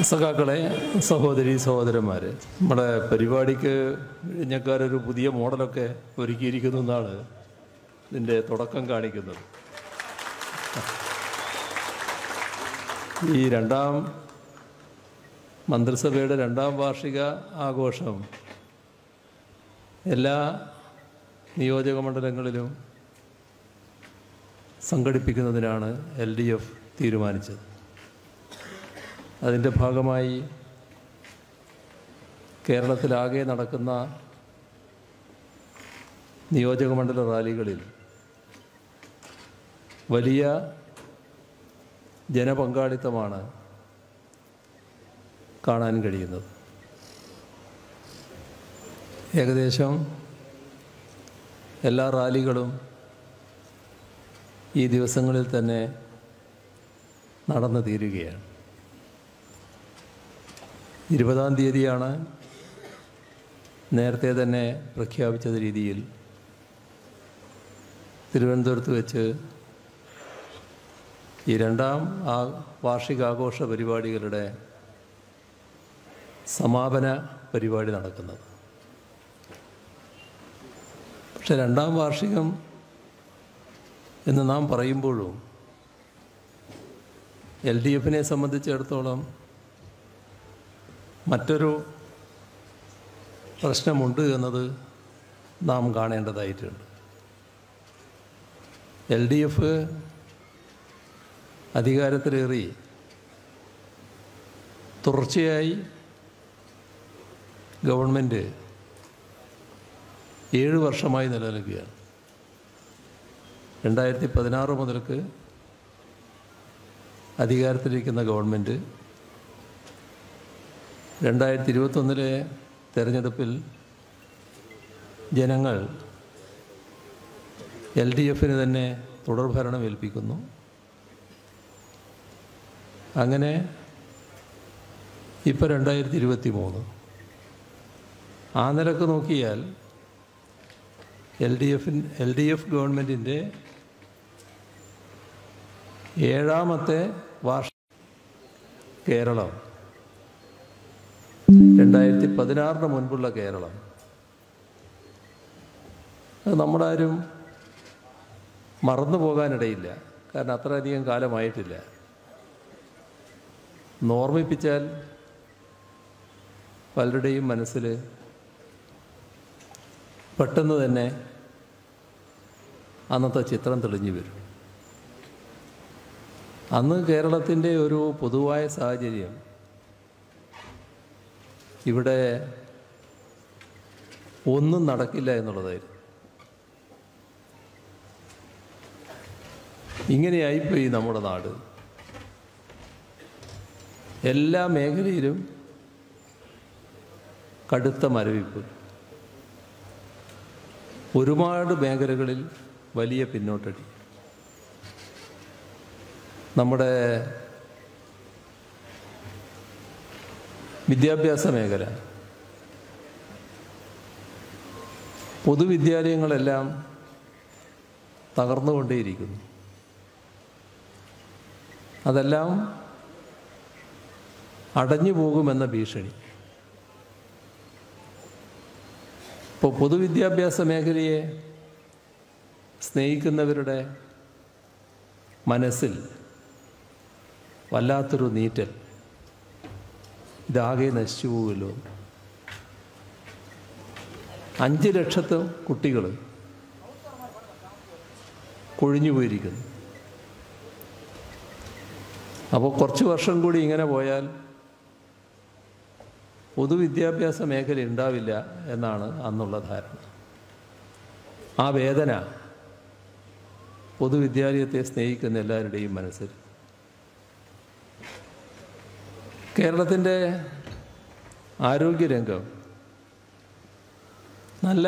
സഖാക്കളെ, സഹോദരി സഹോദരന്മാർ, നമ്മുടെ പരിപാടിക്ക് ഇഞ്ഞക്കാരൊരു പുതിയ മോഡലൊക്കെ ഒരുക്കിയിരിക്കുന്നു എന്നാണ് ഇതിൻ്റെ തുടക്കം കാണിക്കുന്നത്. ഈ മന്ത്രിസഭയുടെ 2ാം വാർഷിക ആഘോഷം എല്ലാ നിയോജക മണ്ഡലങ്ങളിലും സംഘടിപ്പിക്കുന്നതിനാണ് LDF തീരുമാനിച്ചത്. അതിൻ്റെ ഭാഗമായി കേരളത്തിലാകെ നടക്കുന്ന നിയോജകമണ്ഡല റാലികളിൽ വലിയ ജനപങ്കാളിത്തമാണ് കാണാൻ കഴിയുന്നത്. ഏകദേശം എല്ലാ റാലികളും ഈ ദിവസങ്ങളിൽ തന്നെ നടന്നു തീരുകയാണ്. 20-ാം തീയതിയാണ് നേരത്തെ തന്നെ പ്രഖ്യാപിച്ച രീതിയിൽ തിരുവനന്തപുരത്ത് വെച്ച് ഈ 2ാം വാർഷികാഘോഷ പരിപാടികളുടെ സമാപന പരിപാടി നടക്കുന്നത്. പക്ഷെ 2ാം വാർഷികം എന്ന് നാം പറയുമ്പോഴും LDFനെ സംബന്ധിച്ചിടത്തോളം മറ്റൊരു പ്രശ്നമുണ്ട് എന്നത് നാം കാണേണ്ടതായിട്ടുണ്ട്. LDF അധികാരത്തിലേറി തുടർച്ചയായി ഗവൺമെൻറ് 7 വർഷമായി നിലനിൽക്കുകയാണ്. 2016 മുതൽക്ക് അധികാരത്തിലിരിക്കുന്ന ഗവൺമെൻറ് 2021 തെരഞ്ഞെടുപ്പിൽ ജനങ്ങൾ LDFന് തന്നെ തുടർഭരണം ഏൽപ്പിക്കുന്നു. അങ്ങനെ ഇപ്പോൾ 2023 ആ നിലക്ക് നോക്കിയാൽ LDF ഗവൺമെൻറ്റിൻ്റെ 7ാമത്തെ വാർഷിക കേരളം 2016 മുൻപുള്ള കേരളം അത് നമ്മളാരും മറന്നു പോകാനിടയില്ല. കാരണം അത്രയധികം കാലമായിട്ടില്ല. ഓർമ്മിപ്പിച്ചാൽ പലരുടെയും മനസ്സിൽ പെട്ടെന്ന് തന്നെ അന്നത്തെ ചിത്രം തെളിഞ്ഞു വരും. അന്ന് കേരളത്തിൻ്റെ ഒരു പൊതുവായ സാഹചര്യം ഇവിടെ ഒന്നും നടക്കില്ല എന്നുള്ളതായിരുന്നു. ഇങ്ങനെയായിപ്പോയി നമ്മുടെ നാട്. എല്ലാ മേഖലയിലും കടുത്ത മരവിപ്പ്, ഒരുപാട് മേഖലകളിൽ വലിയ പിന്നോട്ടടി. നമ്മുടെ വിദ്യാഭ്യാസ മേഖല, പൊതുവിദ്യാലയങ്ങളെല്ലാം തകർന്നുകൊണ്ടേയിരിക്കുന്നു. അതെല്ലാം അടഞ്ഞു പോകുമെന്ന ഭീഷണി. ഇപ്പോൾ പൊതുവിദ്യാഭ്യാസ മേഖലയെ സ്നേഹിക്കുന്നവരുടെ മനസ്സിൽ വല്ലാത്തൊരു നീറ്റൽ, ഇതാകെ നശിച്ചു പോകുമല്ലോ. 5 ലക്ഷത്തോളം കുട്ടികൾ കൊഴിഞ്ഞു പോയിരിക്കുന്നു. അപ്പോൾ കുറച്ച് വർഷം കൂടി ഇങ്ങനെ പോയാൽ പൊതുവിദ്യാഭ്യാസ മേഖല ഉണ്ടാവില്ല എന്നാണ് അന്നുള്ള ധാരണ. ആ വേദന പൊതുവിദ്യാലയത്തെ സ്നേഹിക്കുന്ന എല്ലാവരുടെയും മനസ്സിൽ. കേരളത്തിൻ്റെ ആരോഗ്യരംഗം നല്ല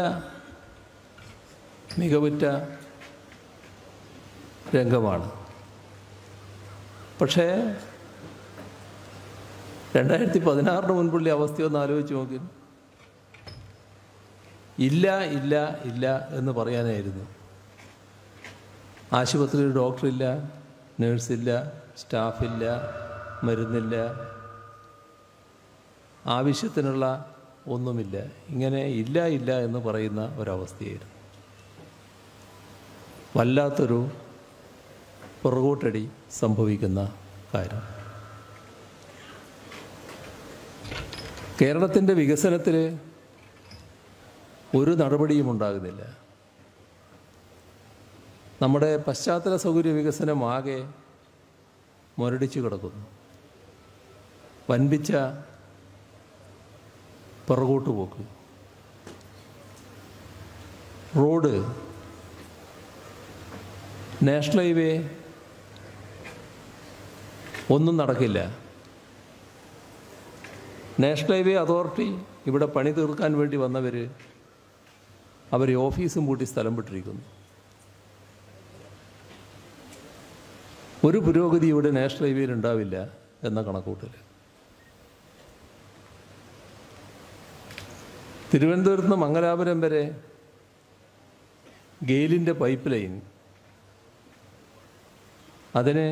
മികവുറ്റ രംഗമാണ്. പക്ഷേ 2016 മുൻപുള്ള അവസ്ഥയൊന്ന് ആലോചിച്ച് നോക്കി. ഇല്ല ഇല്ല ഇല്ല എന്ന് പറയാനായിരുന്നു. ആശുപത്രിയിൽ ഡോക്ടറില്ല, നേഴ്സില്ല, സ്റ്റാഫില്ല, മരുന്നില്ല, ആവശ്യത്തിനുള്ള ഒന്നുമില്ല. ഇങ്ങനെ ഇല്ല ഇല്ല എന്ന് പറയുന്ന ഒരവസ്ഥയായിരുന്നു. വല്ലാത്തൊരു പുറകോട്ടടി സംഭവിക്കുന്ന കാര്യം. കേരളത്തിൻ്റെ വികസനത്തിൽ ഒരു നടപടിയും ഉണ്ടാകുന്നില്ല. നമ്മുടെ പശ്ചാത്തല സൗകര്യ വികസനം ആകെ മുരടിച്ചു കിടക്കുന്നു. വൻപിച്ച പുറകോട്ട് പോക്ക്. റോഡ്, നാഷണൽ ഹൈവേ ഒന്നും നടക്കില്ല. നാഷണൽ ഹൈവേ അതോറിറ്റി ഇവിടെ പണി തീർക്കാൻ വേണ്ടി വന്നവർ അവർ ഓഫീസും പൂട്ടി സ്ഥലം വിട്ടിരിക്കുന്നു. ഒരു പുരോഗതി ഇവിടെ നാഷണൽ ഹൈവേയിൽ ഉണ്ടാവില്ല എന്ന കണക്കൂട്ടൽ. തിരുവനന്തപുരത്ത് നിന്ന് മംഗലാപുരം വരെ ഗെയിലിൻ്റെ പൈപ്പ് ലൈൻ, അതിന്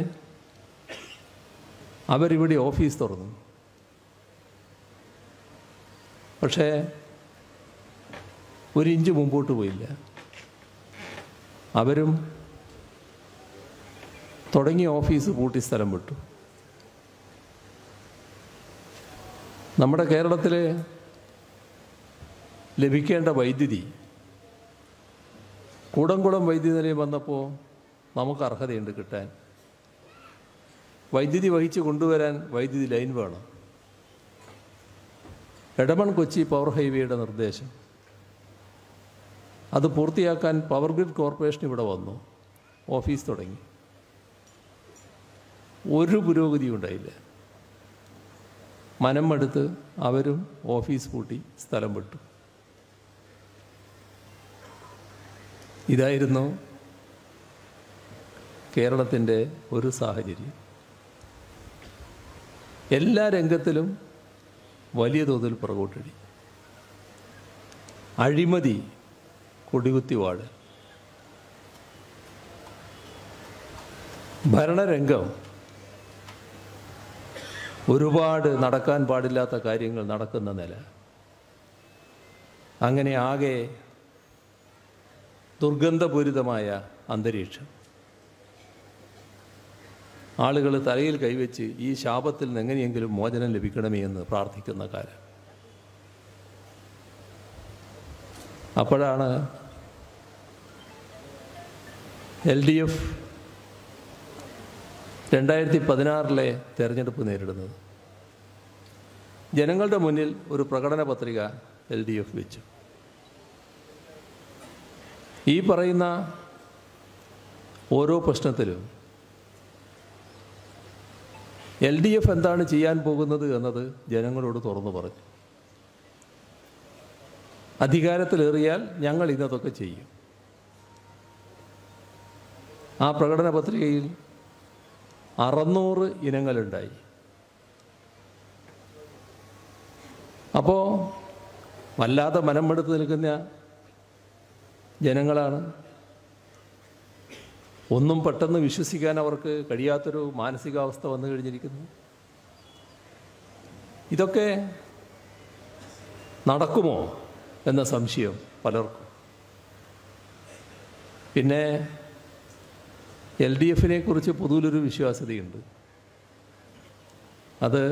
അവരിവിടെ ഓഫീസ് തുറന്നു. പക്ഷേ ഒരു ഇഞ്ച് മുമ്പോട്ട് പോയില്ല. അവരും തുടങ്ങിയ ഓഫീസ് പൂട്ടി സ്ഥലം വിട്ടു. നമ്മുടെ കേരളത്തിൽ ലഭിക്കേണ്ട വൈദ്യുതി, കൂടംകുളം വൈദ്യുതി നിലയം വന്നപ്പോൾ നമുക്ക് അർഹതയുണ്ട് കിട്ടാൻ. വൈദ്യുതി വഹിച്ച് കൊണ്ടുവരാൻ വൈദ്യുതി ലൈൻ വേണം. എടമൺ കൊച്ചി പവർ ഹൈവേയുടെ നിർദ്ദേശം, അത് പൂർത്തിയാക്കാൻ പവർ ഗ്രിഡ് കോർപ്പറേഷൻ ഇവിടെ വന്നു, ഓഫീസ് തുടങ്ങി. ഒരു പുരോഗതിയും ഉണ്ടായില്ല. മനം മടുത്ത് അവരും ഓഫീസ് പൂട്ടി സ്ഥലം വിട്ടു. ഇതായിരുന്നു കേരളത്തിൻ്റെ ഒരു സാഹചര്യം. എല്ലാ രംഗത്തിലും വലിയ തോതിൽ പുറകോട്ടടി. അഴിമതി കൊടികുത്തിവാട്. ഭരണരംഗം ഒരുപാട് നടക്കാൻ പാടില്ലാത്ത കാര്യങ്ങൾ നടക്കുന്ന നില. അങ്ങനെ ആകെ ദുർഗന്ധപൂരിതമായ അന്തരീക്ഷം. ആളുകൾ തലയിൽ കൈവച്ച് ഈ ശാപത്തിൽ നിന്ന് എങ്ങനെയെങ്കിലും മോചനം ലഭിക്കണമേ എന്ന് പ്രാർത്ഥിക്കുന്ന കാലം. അപ്പോഴാണ് LDF 2016 തെരഞ്ഞെടുപ്പ് നേരിടുന്നത്. ജനങ്ങളുടെ മുന്നിൽ ഒരു പ്രകടന പത്രിക LDF വെച്ചു. ഈ പറയുന്ന ഓരോ പ്രശ്നത്തിലും LDF എന്താണ് ചെയ്യാൻ പോകുന്നത് എന്നത് ജനങ്ങളോട് തുറന്നു പറഞ്ഞു. അധികാരത്തിലേറിയാൽ ഞങ്ങൾ ഇന്നതൊക്കെ ചെയ്യും. ആ പ്രകടന പത്രികയിൽ 600 ഇനങ്ങളുണ്ടായി. അപ്പോൾ വല്ലാതെ മനമെടുത്ത് നിൽക്കുന്ന ജനങ്ങളാണ്. ഒന്നും പെട്ടെന്ന് വിശ്വസിക്കാൻ അവർക്ക് കഴിയാത്തൊരു മാനസികാവസ്ഥ വന്നു കഴിഞ്ഞിരിക്കുന്നു. ഇതൊക്കെ നടക്കുമോ എന്ന സംശയം പലർക്കും. പിന്നെ LDFനെ കുറിച്ച് പൊതുവിലൊരു വിശ്വാസ്യതയുണ്ട്. അത്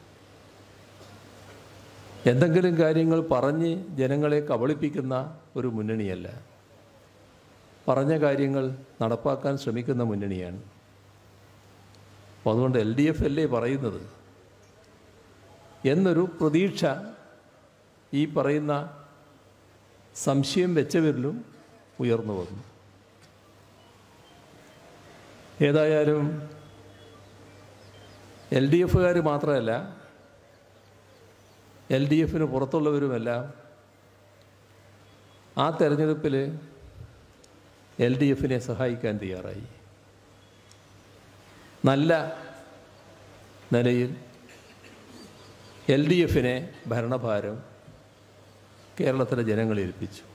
എന്തെങ്കിലും കാര്യങ്ങൾ പറഞ്ഞ് ജനങ്ങളെ കബളിപ്പിക്കുന്ന ഒരു മുന്നണിയല്ല. പറഞ്ഞ കാര്യങ്ങൾ നടപ്പാക്കാൻ ശ്രമിക്കുന്ന മുന്നണിയാണ്. അപ്പോൾ അതുകൊണ്ട് LDF അല്ലേ പറയുന്നത് എന്നൊരു പ്രതീക്ഷ ഈ പറയുന്ന സംശയം വെച്ചവരിലും ഉയർന്നു വന്നു. ഏതായാലും LDFകാർ മാത്രമല്ല, LDFന് പുറത്തുള്ളവരുമെല്ലാം ആ തെരഞ്ഞെടുപ്പിൽ LDFനെ സഹായിക്കാൻ തയ്യാറായി. നല്ല നിലയിൽ LDFനെ ഭരണഭാരം കേരളത്തിലെ ജനങ്ങളെ ഏൽപ്പിച്ചു.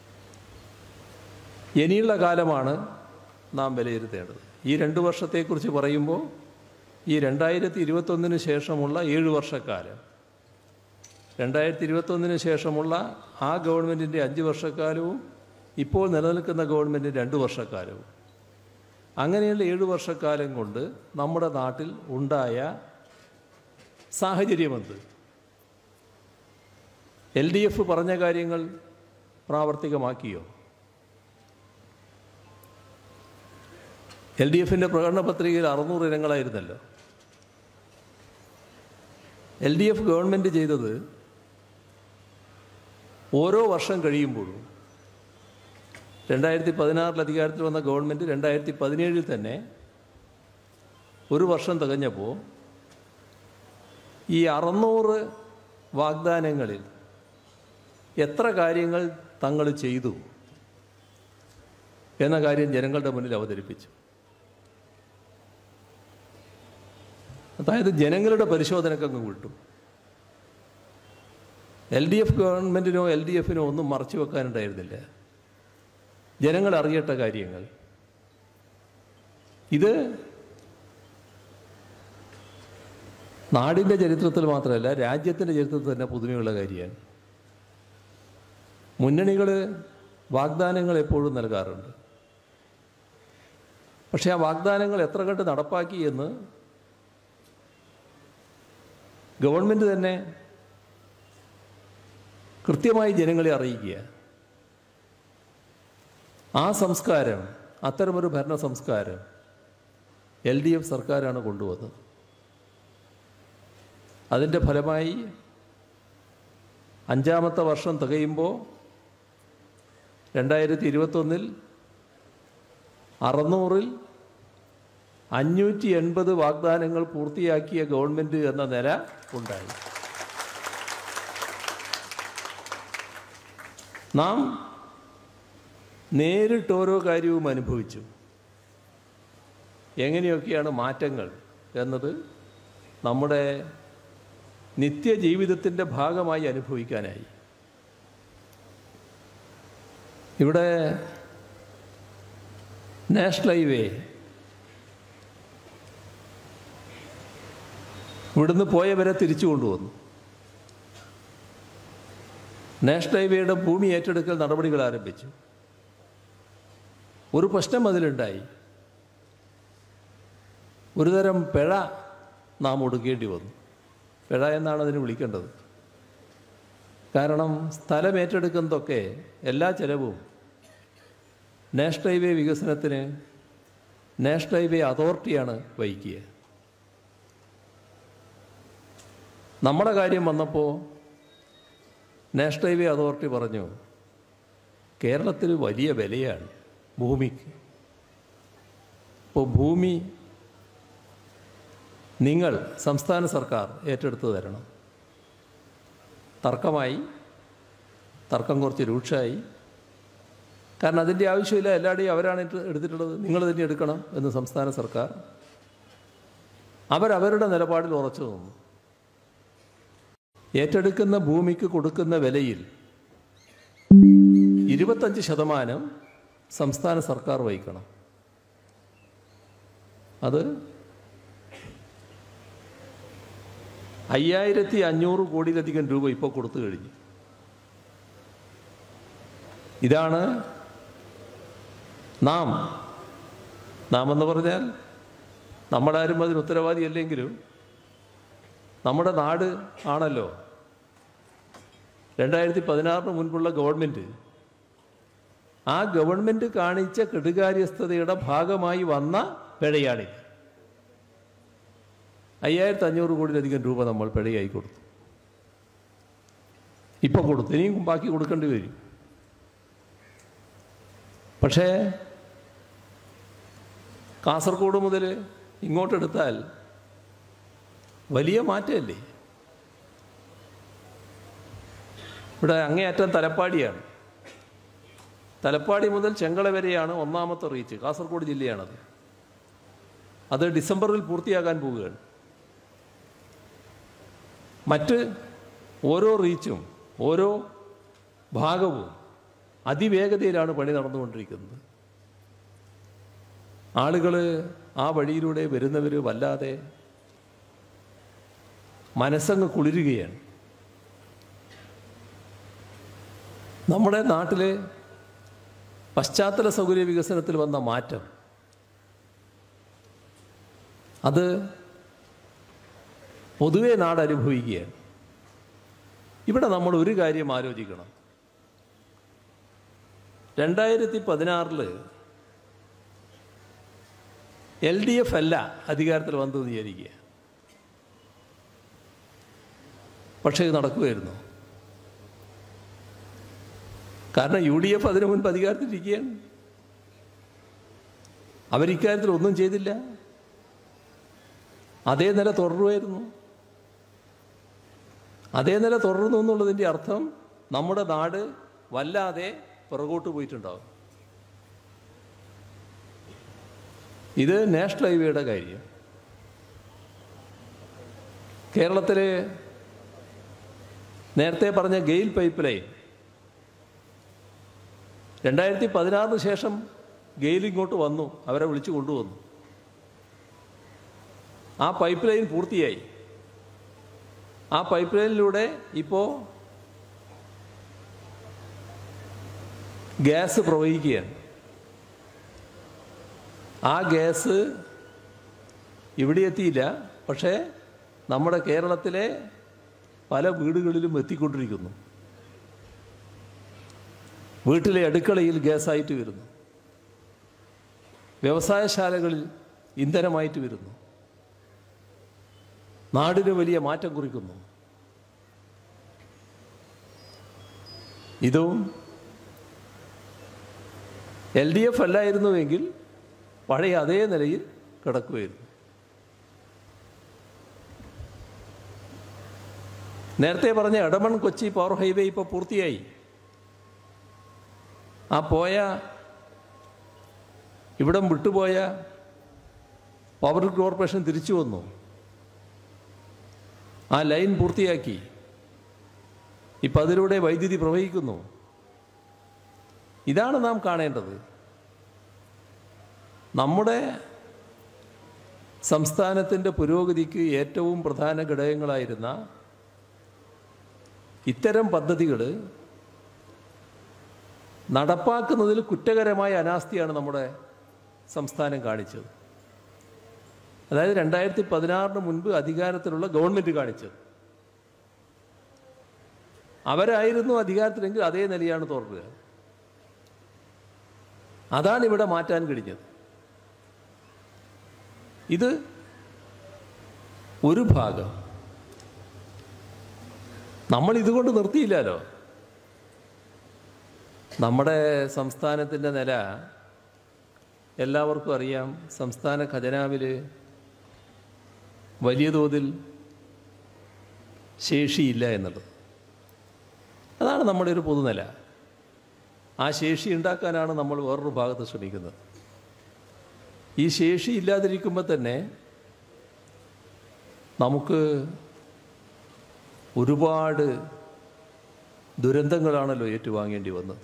ഇനിയുള്ള കാലമാണ് നാം വിലയിരുത്തേണ്ടത്. ഈ 2 വർഷത്തെക്കുറിച്ച് പറയുമ്പോൾ ഈ 2021 ശേഷമുള്ള 7 വർഷക്കാലം 2021 ശേഷമുള്ള ആ ഗവൺമെൻറ്റിൻ്റെ 5 വർഷക്കാലവും ഇപ്പോൾ നിലനിൽക്കുന്ന ഗവൺമെൻറ്റിൻ്റെ 2 വർഷക്കാലവും, അങ്ങനെയുള്ള 7 വർഷക്കാലം കൊണ്ട് നമ്മുടെ നാട്ടിൽ ഉണ്ടായ സാഹചര്യമെന്ത്? LDF പറഞ്ഞ കാര്യങ്ങൾ പ്രാവർത്തികമാക്കിയോ? LDFിൻ്റെ പ്രകടന പത്രികയിൽ 600 ഇനങ്ങളായിരുന്നല്ലോ. LDF ഗവൺമെൻറ് ചെയ്തത് ഓരോ വർഷം കഴിയുമ്പോഴും 2016 അധികാരത്തിൽ വന്ന ഗവൺമെൻറ് 2017 തന്നെ ഒരു വർഷം തികഞ്ഞപ്പോൾ ഈ 600 വാഗ്ദാനങ്ങളിൽ എത്ര കാര്യങ്ങൾ തങ്ങൾ ചെയ്തു എന്ന കാര്യം ജനങ്ങളുടെ മുന്നിൽ അവതരിപ്പിച്ചു. അതായത് ജനങ്ങളുടെ പരിശോധനക്കങ്ങ് വിട്ടു. LDF ഗവൺമെൻറ്റിനോ LDFിനോ ഒന്നും മറച്ചു വെക്കാനുണ്ടായിരുന്നില്ല. ജനങ്ങൾ അറിയട്ട കാര്യങ്ങൾ. ഇത് നാടിൻ്റെ ചരിത്രത്തിൽ മാത്രമല്ല, രാജ്യത്തിൻ്റെ ചരിത്രത്തിൽ തന്നെ പുതുമയുള്ള കാര്യമാണ്. മുന്നണികൾ വാഗ്ദാനങ്ങൾ എപ്പോഴും നൽകാറുണ്ട്. പക്ഷേ ആ വാഗ്ദാനങ്ങൾ എത്ര കണ്ട് നടപ്പാക്കി എന്ന് ഗവൺമെൻറ് തന്നെ കൃത്യമായി ജനങ്ങളെ അറിയിക്കുക. ആ സംസ്കാരം, അത്തരമൊരു ഭരണ സംസ്കാരം LDF സർക്കാരാണ് കൊണ്ടുവന്നത്. അതിൻ്റെ ഫലമായി 5ാമത്തെ വർഷം തികയുമ്പോൾ 2021 600-ൽ 580 വാഗ്ദാനങ്ങൾ പൂർത്തിയാക്കിയ ഗവൺമെൻറ് എന്ന നില ഉണ്ടായി. നാം നേരിട്ട് ഓരോ കാര്യവും അനുഭവിച്ചു. എങ്ങനെയൊക്കെയാണ് മാറ്റങ്ങൾ എന്നത് നമ്മുടെ നിത്യജീവിതത്തിൻ്റെ ഭാഗമായി അനുഭവിക്കാനായി. ഇവിടെ നാഷണൽ ഹൈവേ ഇവിടുന്ന് പോയവരെ തിരിച്ചു കൊണ്ടുവന്നു. നാഷണൽ ഹൈവേയുടെ ഭൂമി ഏറ്റെടുക്കൽ നടപടികൾ ആരംഭിച്ചു. ഒരു പ്രശ്നം അതിലുണ്ടായി. ഒരുതരം പിഴ നാം ഒടുക്കേണ്ടി വന്നു. പിഴ എന്നാണ് അതിന് വിളിക്കേണ്ടത്. കാരണം സ്ഥലം ഏറ്റെടുക്കുന്നതൊക്കെ എല്ലാ ചെലവും നാഷണൽ ഹൈവേ വികസനത്തിന് നാഷണൽ ഹൈവേ അതോറിറ്റിയാണ് വഹിക്കുക. നമ്മുടെ കാര്യം വന്നപ്പോൾ നാഷണൽ ഹൈവേ അതോറിറ്റി പറഞ്ഞു, കേരളത്തിൽ വലിയ വിലയാണ് ഭൂമിക്ക്. അപ്പോൾ ഭൂമി നിങ്ങൾ സംസ്ഥാന സർക്കാർ ഏറ്റെടുത്ത് തരണം. തർക്കമായി. തർക്കം കുറച്ച് രൂക്ഷമായി. കാരണം അതിൻ്റെ ആവശ്യമില്ല, എല്ലാവരുടെയും അവരാണ് എടുത്തിട്ടുള്ളത്, നിങ്ങൾ തന്നെ എടുക്കണം എന്ന് സംസ്ഥാന സർക്കാർ. അവരവരുടെ നിലപാടിൽ ഉറച്ചു നിന്നു. ഏറ്റെടുക്കുന്ന ഭൂമിക്ക് കൊടുക്കുന്ന വിലയിൽ 25% സംസ്ഥാന സർക്കാർ വഹിക്കണം. അത് 5500 കോടിയിലധികം രൂപ ഇപ്പോൾ കൊടുത്തു കഴിഞ്ഞു. ഇതാണ് നാം എന്ന് പറഞ്ഞാൽ നമ്മളാരും അതിന് ഉത്തരവാദിയല്ലെങ്കിലും നമ്മുടെ നാട് ആണല്ലോ. 2016 മുൻപുള്ള ഗവൺമെൻറ്, ആ ഗവൺമെൻറ് കാണിച്ച കെടുകാര്യസ്ഥതയുടെ ഭാഗമായി വന്ന പിഴയാണിത്. 5500 കോടിയിലധികം രൂപ നമ്മൾ പിഴയായി കൊടുത്തു. ഇപ്പോൾ കൊടുത്തു, ഇനിയും ബാക്കി കൊടുക്കേണ്ടി വരും. പക്ഷേ കാസർഗോഡ് മുതൽ ഇങ്ങോട്ടെടുത്താൽ വലിയ മാറ്റമല്ലേ. ഇവിടെ അങ്ങേയറ്റം തലപ്പാടിയാണ്. തലപ്പാടി മുതൽ ചെങ്കള വരെയാണ് 1ാമത്തെ റീച്ച്. കാസർഗോഡ് ജില്ലയാണത്. അത് ഡിസംബറിൽ പൂർത്തിയാകാൻ പോവുകയാണ്. മറ്റ് ഓരോ റീച്ചും ഓരോ ഭാഗവും അതിവേഗതയിലാണ് പണി നടന്നുകൊണ്ടിരിക്കുന്നത്. ആളുകൾ ആ വഴിയിലൂടെ വരുന്നവർ വല്ലാതെ മനസ്സങ്ങ് കുളിരുകയാണ്. നമ്മുടെ നാട്ടിലെ പശ്ചാത്തല സൗകര്യ വികസനത്തിൽ വന്ന മാറ്റം അത് പൊതുവെ നാട് അനുഭവിക്കുകയാണ്. ഇവിടെ നമ്മൾ ഒരു കാര്യം ആലോചിക്കണം. 2016 LDF അല്ല അധികാരത്തിൽ വന്നതെന്ന് വിചാരിക്കുക. പക്ഷേ ഇത് നടക്കുമായിരുന്നു. കാരണം UDF അതിനു മുൻപ് അധികാരത്തിലിരിക്കുകയാണ്. അവരിക്കാര്യത്തിൽ ഒന്നും ചെയ്തില്ല. അതേ നില തുടരുമായിരുന്നു. അതേ നില തുടർന്നു എന്നുള്ളതിൻ്റെ അർത്ഥം നമ്മുടെ നാട് വല്ലാതെ പുറകോട്ട് പോയിട്ടുണ്ടാവും. ഇത് നാഷണൽ ഹൈവേയുടെ കാര്യം. കേരളത്തിലെ നേരത്തെ പറഞ്ഞ ഗെയിൽ പൈപ്പ് ലൈൻ 2016 ശേഷം ഗെയിൽ ഇങ്ങോട്ട് വന്നു, അവരെ വിളിച്ചു കൊണ്ടുവന്നു. ആ പൈപ്പ് ലൈൻ പൂർത്തിയായി. ആ പൈപ്പ് ലൈനിലൂടെ ഇപ്പോൾ ഗ്യാസ് പ്രവഹിക്കുകയാണ്. ആ ഗ്യാസ് ഇവിടെ എത്തിയില്ല, പക്ഷേ നമ്മുടെ കേരളത്തിലെ പല വീടുകളിലും എത്തിക്കൊണ്ടിരിക്കുന്നു. വീട്ടിലെ അടുക്കളയിൽ ഗ്യാസായിട്ട് വരുന്നു, വ്യവസായശാലകളിൽ ഇന്ധനമായിട്ട് വരുന്നു. നാടിന് വലിയ മാറ്റം കുറിക്കുന്നു. ഇതും LDF അല്ലായിരുന്നുവെങ്കിൽ പഴയ അതേ നിലയിൽ കിടക്കുമായിരുന്നു. നേരത്തെ പറഞ്ഞ എടമൺ കൊച്ചി പവർ ഹൈവേ ഇപ്പോൾ പൂർത്തിയായി. ആ ഇവിടം വിട്ടുപോയ പവർ കോർപ്പറേഷൻ തിരിച്ചു വന്നു. ആ ലൈൻ പൂർത്തിയാക്കി. ഇപ്പം അതിലൂടെ വൈദ്യുതി പ്രവഹിക്കുന്നു. ഇതാണ് നാം കാണേണ്ടത്. നമ്മുടെ സംസ്ഥാനത്തിൻ്റെ പുരോഗതിക്ക് ഏറ്റവും പ്രധാന ഘടകങ്ങളായിരുന്ന ഇത്തരം പദ്ധതികൾ നടപ്പാക്കുന്നതിൽ കുറ്റകരമായ അനാസ്ഥയാണ് നമ്മുടെ സംസ്ഥാനം കാണിച്ചത്. അതായത് 2016 മുൻപ് അധികാരത്തിലുള്ള ഗവൺമെൻറ് കാണിച്ചത്. അവരായിരുന്നു അധികാരത്തിലെങ്കിൽ അതേ നിലയാണ് തുടരുക. അതാണ് ഇവിടെ മാറ്റാൻ കഴിഞ്ഞത്. ഇത് ഒരു ഭാഗം. നമ്മൾ ഇതുകൊണ്ട് നിർത്തിയില്ലല്ലോ. നമ്മുടെ സംസ്ഥാനത്തിൻ്റെ നില എല്ലാവർക്കും അറിയാം. സംസ്ഥാന ഖജനാവിൽ വലിയ തോതിൽ ശേഷിയില്ല എന്നുള്ളത്. അതാണ് നമ്മുടെ ഒരു പൊതുനില. ആ ശേഷി ഉണ്ടാക്കാനാണ് നമ്മൾ വേറൊരു ഭാഗത്ത് ശ്രമിക്കുന്നത്. ഈ ശേഷി ഇല്ലാതിരിക്കുമ്പോൾ തന്നെ നമുക്ക് ഒരുപാട് ദുരന്തങ്ങളാണല്ലോ ഏറ്റുവാങ്ങേണ്ടി വന്നത്.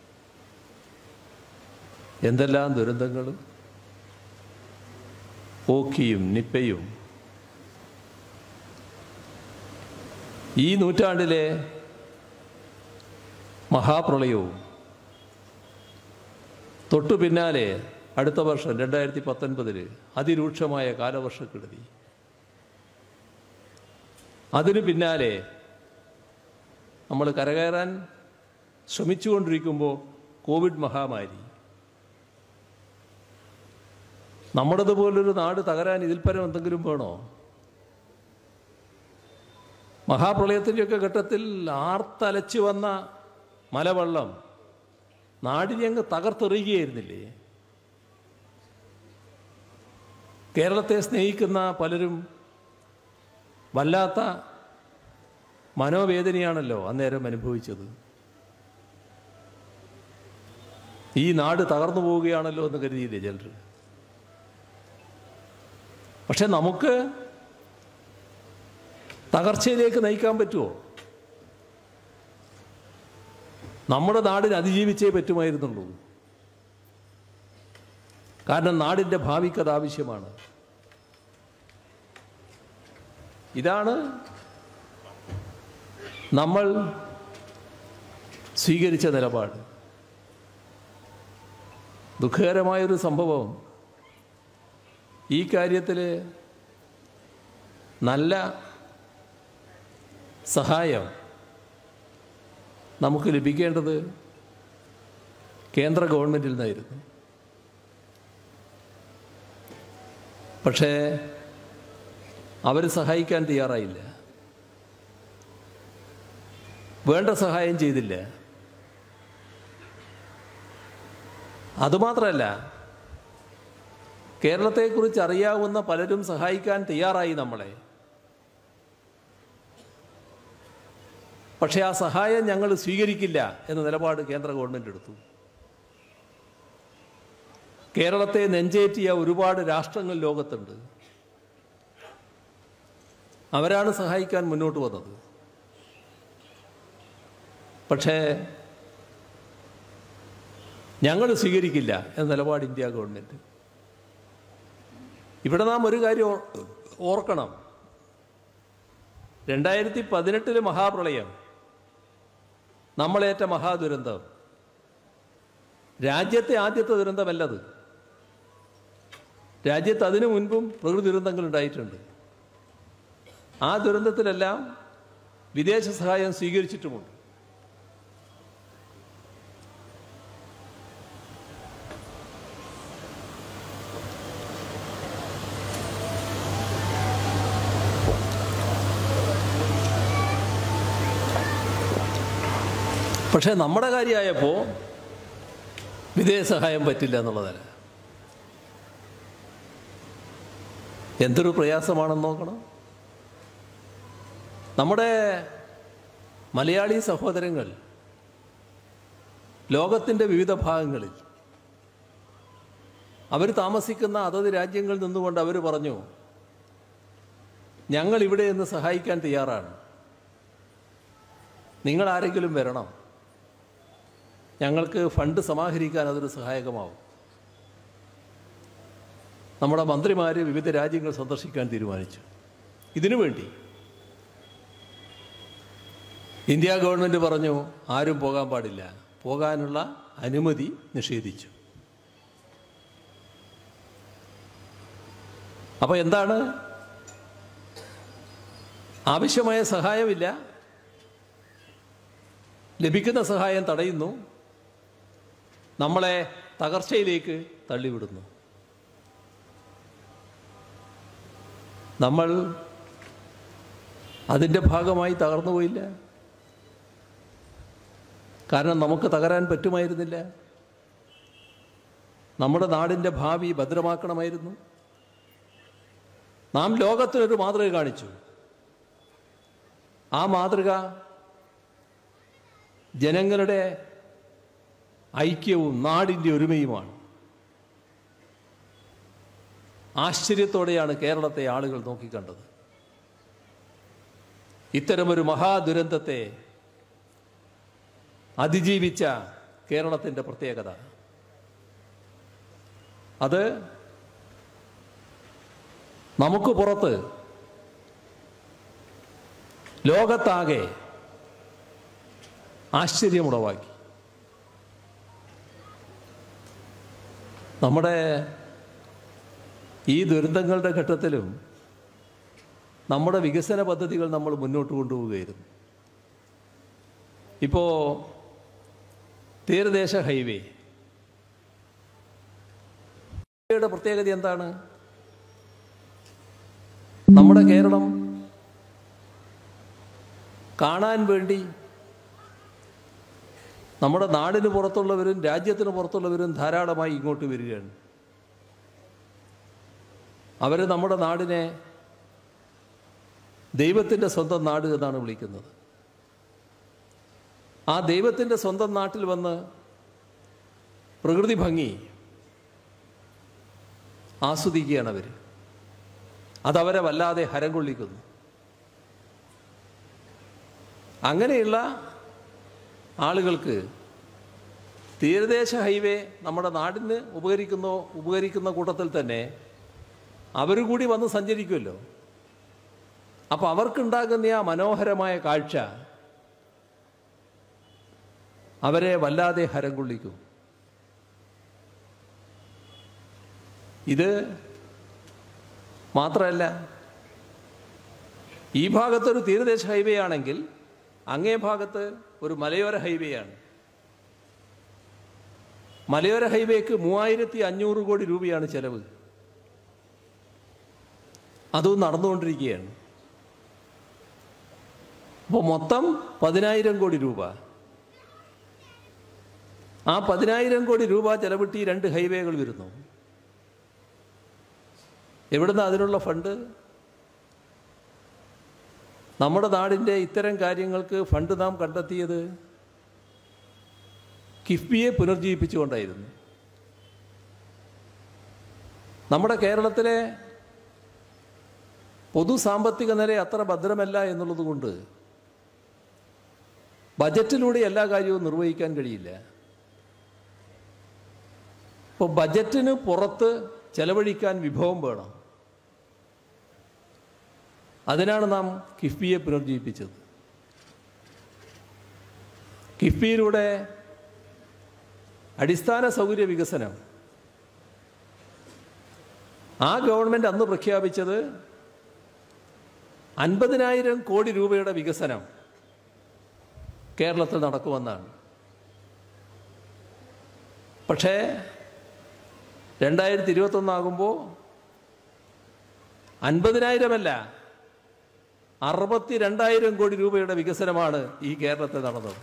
എന്തെല്ലാം ദുരന്തങ്ങൾ! ഓഖിയും നിപ്പയും. ഈ നൂറ്റാണ്ടിലെ മഹാപ്രളയവും തൊട്ടു പിന്നാലെ അടുത്ത വർഷം 2019 അതിരൂക്ഷമായ കാലവർഷക്കെടുതി. അതിനു പിന്നാലെ നമ്മൾ കരകയറാൻ ശ്രമിച്ചുകൊണ്ടിരിക്കുമ്പോൾ കോവിഡ് മഹാമാരി. നമ്മുടേതുപോലൊരു നാട് തകരാൻ ഇതിൽ പരം എന്തെങ്കിലും വേണോ? മഹാപ്രളയത്തിൻ്റെയൊക്കെ ഘട്ടത്തിൽ ആർത്തലച്ചു വന്ന മലവെള്ളം നാടിനെ അങ്ങ് തകർത്തെറിയുകയായിരുന്നില്ലേ? കേരളത്തെ സ്നേഹിക്കുന്ന പലരും വല്ലാത്ത മനോവേദനയാണല്ലോ അന്നേരം അനുഭവിച്ചത്. ഈ നാട് തകർന്നു പോവുകയാണല്ലോ എന്ന് കരുതിയില്ലേ ചിലർ? പക്ഷെ നമുക്ക് തകർച്ചയിലേക്ക് നയിക്കാൻ പറ്റുമോ? നമ്മുടെ നാടിന് അതിജീവിച്ചേ പറ്റുമായിരുന്നുള്ളൂ. കാരണം നാടിൻ്റെ ഭാവിക്ക് അത് ആവശ്യമാണ്. ഇതാണ് നമ്മൾ സ്വീകരിച്ച നിലപാട്. ദുഃഖകരമായൊരു സംഭവം, ഈ കാര്യത്തിൽ നല്ല സഹായം നമുക്ക് ലഭിക്കേണ്ടത് കേന്ദ്ര ഗവൺമെൻറ്റിൽ നിന്നായിരുന്നു. പക്ഷേ അവർ സഹായിക്കാൻ തയ്യാറായില്ല, വേണ്ട സഹായം ചെയ്തില്ല. അതുമാത്രമല്ല, കേരളത്തെക്കുറിച്ച് അറിയാവുന്ന പലരും സഹായിക്കാൻ തയ്യാറായി നമ്മളെ. പക്ഷേ ആ സഹായം ഞങ്ങൾ സ്വീകരിക്കില്ല എന്ന നിലപാട് കേന്ദ്ര ഗവൺമെൻറ് എടുത്തു. കേരളത്തെ നെഞ്ചേറ്റിയ ഒരുപാട് രാഷ്ട്രങ്ങൾ ലോകത്തുണ്ട്. അവരാണ് സഹായിക്കാൻ മുന്നോട്ട് വന്നത്. പക്ഷേ ഞങ്ങൾ സ്വീകരിക്കില്ല എന്ന നിലപാട് ഇന്ത്യ ഗവൺമെൻറ്. ഇവിടെ നാം ഒരു കാര്യം ഓർക്കണം. 2018 മഹാപ്രളയം, നമ്മളേറ്റ മഹാദുരന്തം, രാജ്യത്തെ ആദ്യത്തെ ദുരന്തമല്ലത്. രാജ്യത്ത് അതിനു മുൻപും പ്രകൃതി ദുരന്തങ്ങൾ ഉണ്ടായിട്ടുണ്ട്. ആ ദുരന്തത്തിലെല്ലാം വിദേശ സഹായം സ്വീകരിച്ചിട്ടുമുണ്ട്. പക്ഷേ നമ്മുടെ കാര്യമായപ്പോൾ വിദേശ സഹായം പറ്റില്ല എന്നുള്ളതല്ല. എന്തൊരു പ്രയാസമാണെന്ന് നോക്കണം. നമ്മുടെ മലയാളി സഹോദരങ്ങൾ ലോകത്തിൻ്റെ വിവിധ ഭാഗങ്ങളിൽ അവർ താമസിക്കുന്ന അതത് രാജ്യങ്ങളിൽ നിന്നുകൊണ്ട് അവർ പറഞ്ഞു, ഞങ്ങൾ ഇവിടെ നിന്ന് സഹായിക്കാൻ തയ്യാറാണ്, നിങ്ങൾ ആരെങ്കിലും വരണം, ഞങ്ങൾക്ക് ഫണ്ട് സമാഹരിക്കാൻ അതൊരു സഹായകമാവും. നമ്മുടെ മന്ത്രിമാർ വിവിധ രാജ്യങ്ങൾ സന്ദർശിക്കാൻ തീരുമാനിച്ചു. ഇതിനു വേണ്ടി ഇന്ത്യ ഗവൺമെൻറ് പറഞ്ഞു ആരും പോകാൻ പാടില്ല, പോകാനുള്ള അനുമതി നിഷേധിച്ചു. അപ്പോൾ എന്താണ്? ആവശ്യമായ സഹായമില്ല, ലഭിക്കുന്ന സഹായം തടയുന്നു, നമ്മളെ തകർച്ചയിലേക്ക് തള്ളിവിടുന്നു. നമ്മൾ അതിൻ്റെ ഭാഗമായി തകർന്നു പോയില്ല. കാരണം നമുക്ക് തകരാൻ പറ്റുമായിരുന്നില്ല. നമ്മുടെ നാടിൻ്റെ ഭാവി ഭദ്രമാക്കണമായിരുന്നു. നാം ലോകത്തിനൊരു മാതൃക കാണിച്ചു. ആ മാതൃക ജനങ്ങളുടെ ഐക്യവും നാടിൻ്റെ ഒരുമയുമാണ്. ആശ്ചര്യത്തോടെയാണ് കേരളത്തെ ആളുകൾ നോക്കിക്കണ്ടത്. ഇത്തരമൊരു മഹാദുരന്തത്തെ അതിജീവിച്ച കേരളത്തിൻ്റെ പ്രത്യേകത അത് നമുക്ക് പുറത്ത് ലോകത്താകെ ആശ്ചര്യമുളവാക്കി. നമ്മുടെ ഈ ദുരന്തങ്ങളുടെ ഘട്ടത്തിലും നമ്മുടെ വികസന പദ്ധതികൾ നമ്മൾ മുന്നോട്ട് കൊണ്ടുപോവുകയായിരുന്നു. ഇപ്പോൾ തീരദേശ ഹൈവേയുടെ പ്രത്യേകത എന്താണ്? നമ്മുടെ കേരളം കാണാൻ വേണ്ടി നമ്മുടെ നാടിന് പുറത്തുള്ളവരും രാജ്യത്തിന് പുറത്തുള്ളവരും ധാരാളമായി ഇങ്ങോട്ട് വരികയാണ്. അവർ നമ്മുടെ നാടിനെ ദൈവത്തിൻ്റെ സ്വന്തം നാട് എന്നാണ് വിളിക്കുന്നത്. ആ ദൈവത്തിൻ്റെ സ്വന്തം നാട്ടിൽ വന്ന് പ്രകൃതി ഭംഗി ആസ്വദിക്കുകയാണ് അവർ. അതവരെ വല്ലാതെ ഹരം കൊള്ളിക്കുന്നു. അങ്ങനെയുള്ള ആളുകൾക്ക് തീരദേശ ഹൈവേ നമ്മുടെ നാടിന് ഉപകരിക്കുന്ന കൂട്ടത്തിൽ തന്നെ അവർ കൂടി വന്ന് സഞ്ചരിക്കുമല്ലോ. അപ്പോൾ അവർക്കുണ്ടാകുന്ന ആ മനോഹരമായ കാഴ്ച അവരെ വല്ലാതെ ഹരം കൊള്ളിക്കും. ഇത് മാത്രമല്ല, ഈ ഭാഗത്തൊരു തീരദേശ ഹൈവേ ആണെങ്കിൽ അങ്ങേ ഭാഗത്ത് ഒരു മലയോര ഹൈവേ ആണ്. മലയോര ഹൈവേക്ക് 3500 കോടി രൂപയാണ് ചെലവ്. അതും നടന്നുകൊണ്ടിരിക്കുകയാണ്. അപ്പോൾ മൊത്തം 10,000 കോടി രൂപ. ആ 10,000 കോടി രൂപ ചെലവിട്ട് ഈ 2 ഹൈവേകൾ വരുന്നു. എവിടുന്ന് അതിനുള്ള ഫണ്ട്? നമ്മുടെ നാടിൻ്റെ ഇത്തരം കാര്യങ്ങൾക്ക് ഫണ്ട് നാം കണ്ടെത്തിയത് കിഫ്ബിയെ പുനർജീവിപ്പിച്ചുകൊണ്ടായിരുന്നു. നമ്മുടെ കേരളത്തിലെ പൊതു സാമ്പത്തിക നില അത്ര ഭദ്രമല്ല എന്നുള്ളത് കൊണ്ട് ബജറ്റിലൂടെ എല്ലാ കാര്യവും നിർവഹിക്കാൻ കഴിയില്ല. ഇപ്പോൾ ബജറ്റിന് പുറത്ത് ചെലവഴിക്കാൻ വിഭവം വേണം. അതിനാണ് നാം കിഫ്ബിയെ പുനർജീവിപ്പിച്ചത്. കിഫ്ബിയിലൂടെ അടിസ്ഥാന സൗകര്യ വികസനം ആ ഗവൺമെൻറ് അന്ന് പ്രഖ്യാപിച്ചത് 50,000 കോടി രൂപയുടെ വികസനം കേരളത്തിൽ നടക്കുമെന്നാണ്. പക്ഷേ 2021 ആകുമ്പോൾ 50,000 അല്ല, 62,000 കോടി രൂപയുടെ വികസനമാണ് ഈ കേരളത്തിൽ നടന്നത്.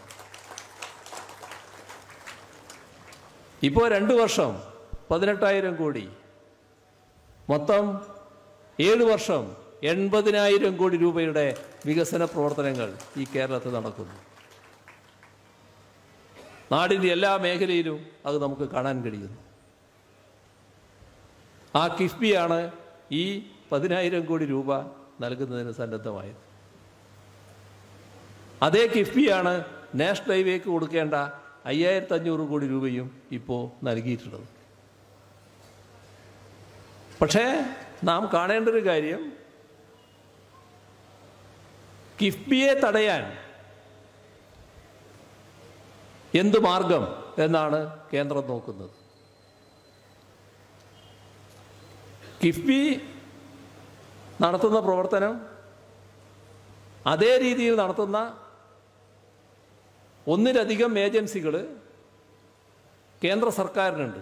ഇപ്പോൾ 2 വർഷം 18,000 കോടി, മൊത്തം 7 വർഷം 80,000 കോടി രൂപയുടെ വികസന പ്രവർത്തനങ്ങൾ ഈ കേരളത്തിൽ നടക്കുന്നു. നാടിൻ്റെ എല്ലാ മേഖലയിലും അത് നമുക്ക് കാണാൻ കഴിയുന്നു. ആ കിഫ്ബിയാണ് ഈ 10,000 കോടി രൂപ നൽകുന്നതിന് സന്നദ്ധമായത്. അതേ കിഫ്ബിയാണ് നാഷണൽ ഹൈവേക്ക് കൊടുക്കേണ്ട 5,500 കോടി രൂപയും ഇപ്പോൾ നൽകിയിട്ടുള്ളത്. പക്ഷേ നാം കാണേണ്ട ഒരു കാര്യം, കിഫ്ബിയെ തടയാൻ എന്ത് മാർഗം എന്നാണ് കേന്ദ്രം നോക്കുന്നത്. കിഫ്ബി നടത്തുന്ന പ്രവർത്തനം അതേ രീതിയിൽ നടത്തുന്ന ഒന്നിലധികം ഏജൻസികൾ കേന്ദ്ര സർക്കാരിനുണ്ട്.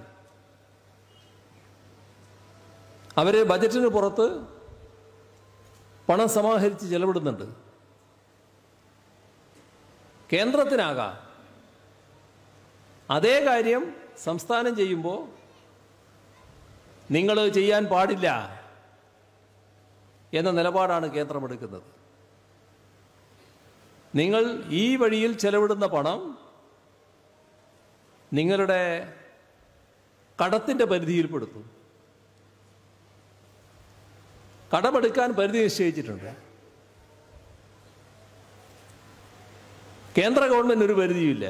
അവർ ബജറ്റിന് പുറത്ത് പണം സമാഹരിച്ച് ചെലവിടുന്നുണ്ട്. കേന്ദ്രത്തിനാകാം. അതേ കാര്യം സംസ്ഥാനം ചെയ്യുമ്പോൾ നിങ്ങൾ ചെയ്യാൻ പാടില്ല എന്ന നിലപാടാണ് കേന്ദ്രം എടുക്കുന്നത്. നിങ്ങൾ ഈ വഴിയിൽ ചെലവിടുന്ന പണം നിങ്ങളുടെ കടത്തിൻ്റെ പരിധിയിൽപ്പെടുത്തും. കടമെടുക്കാൻ പരിധി നിശ്ചയിച്ചിട്ടുണ്ട്. കേന്ദ്ര ഗവൺമെൻറ് ഒരു പരിധിയുമില്ല,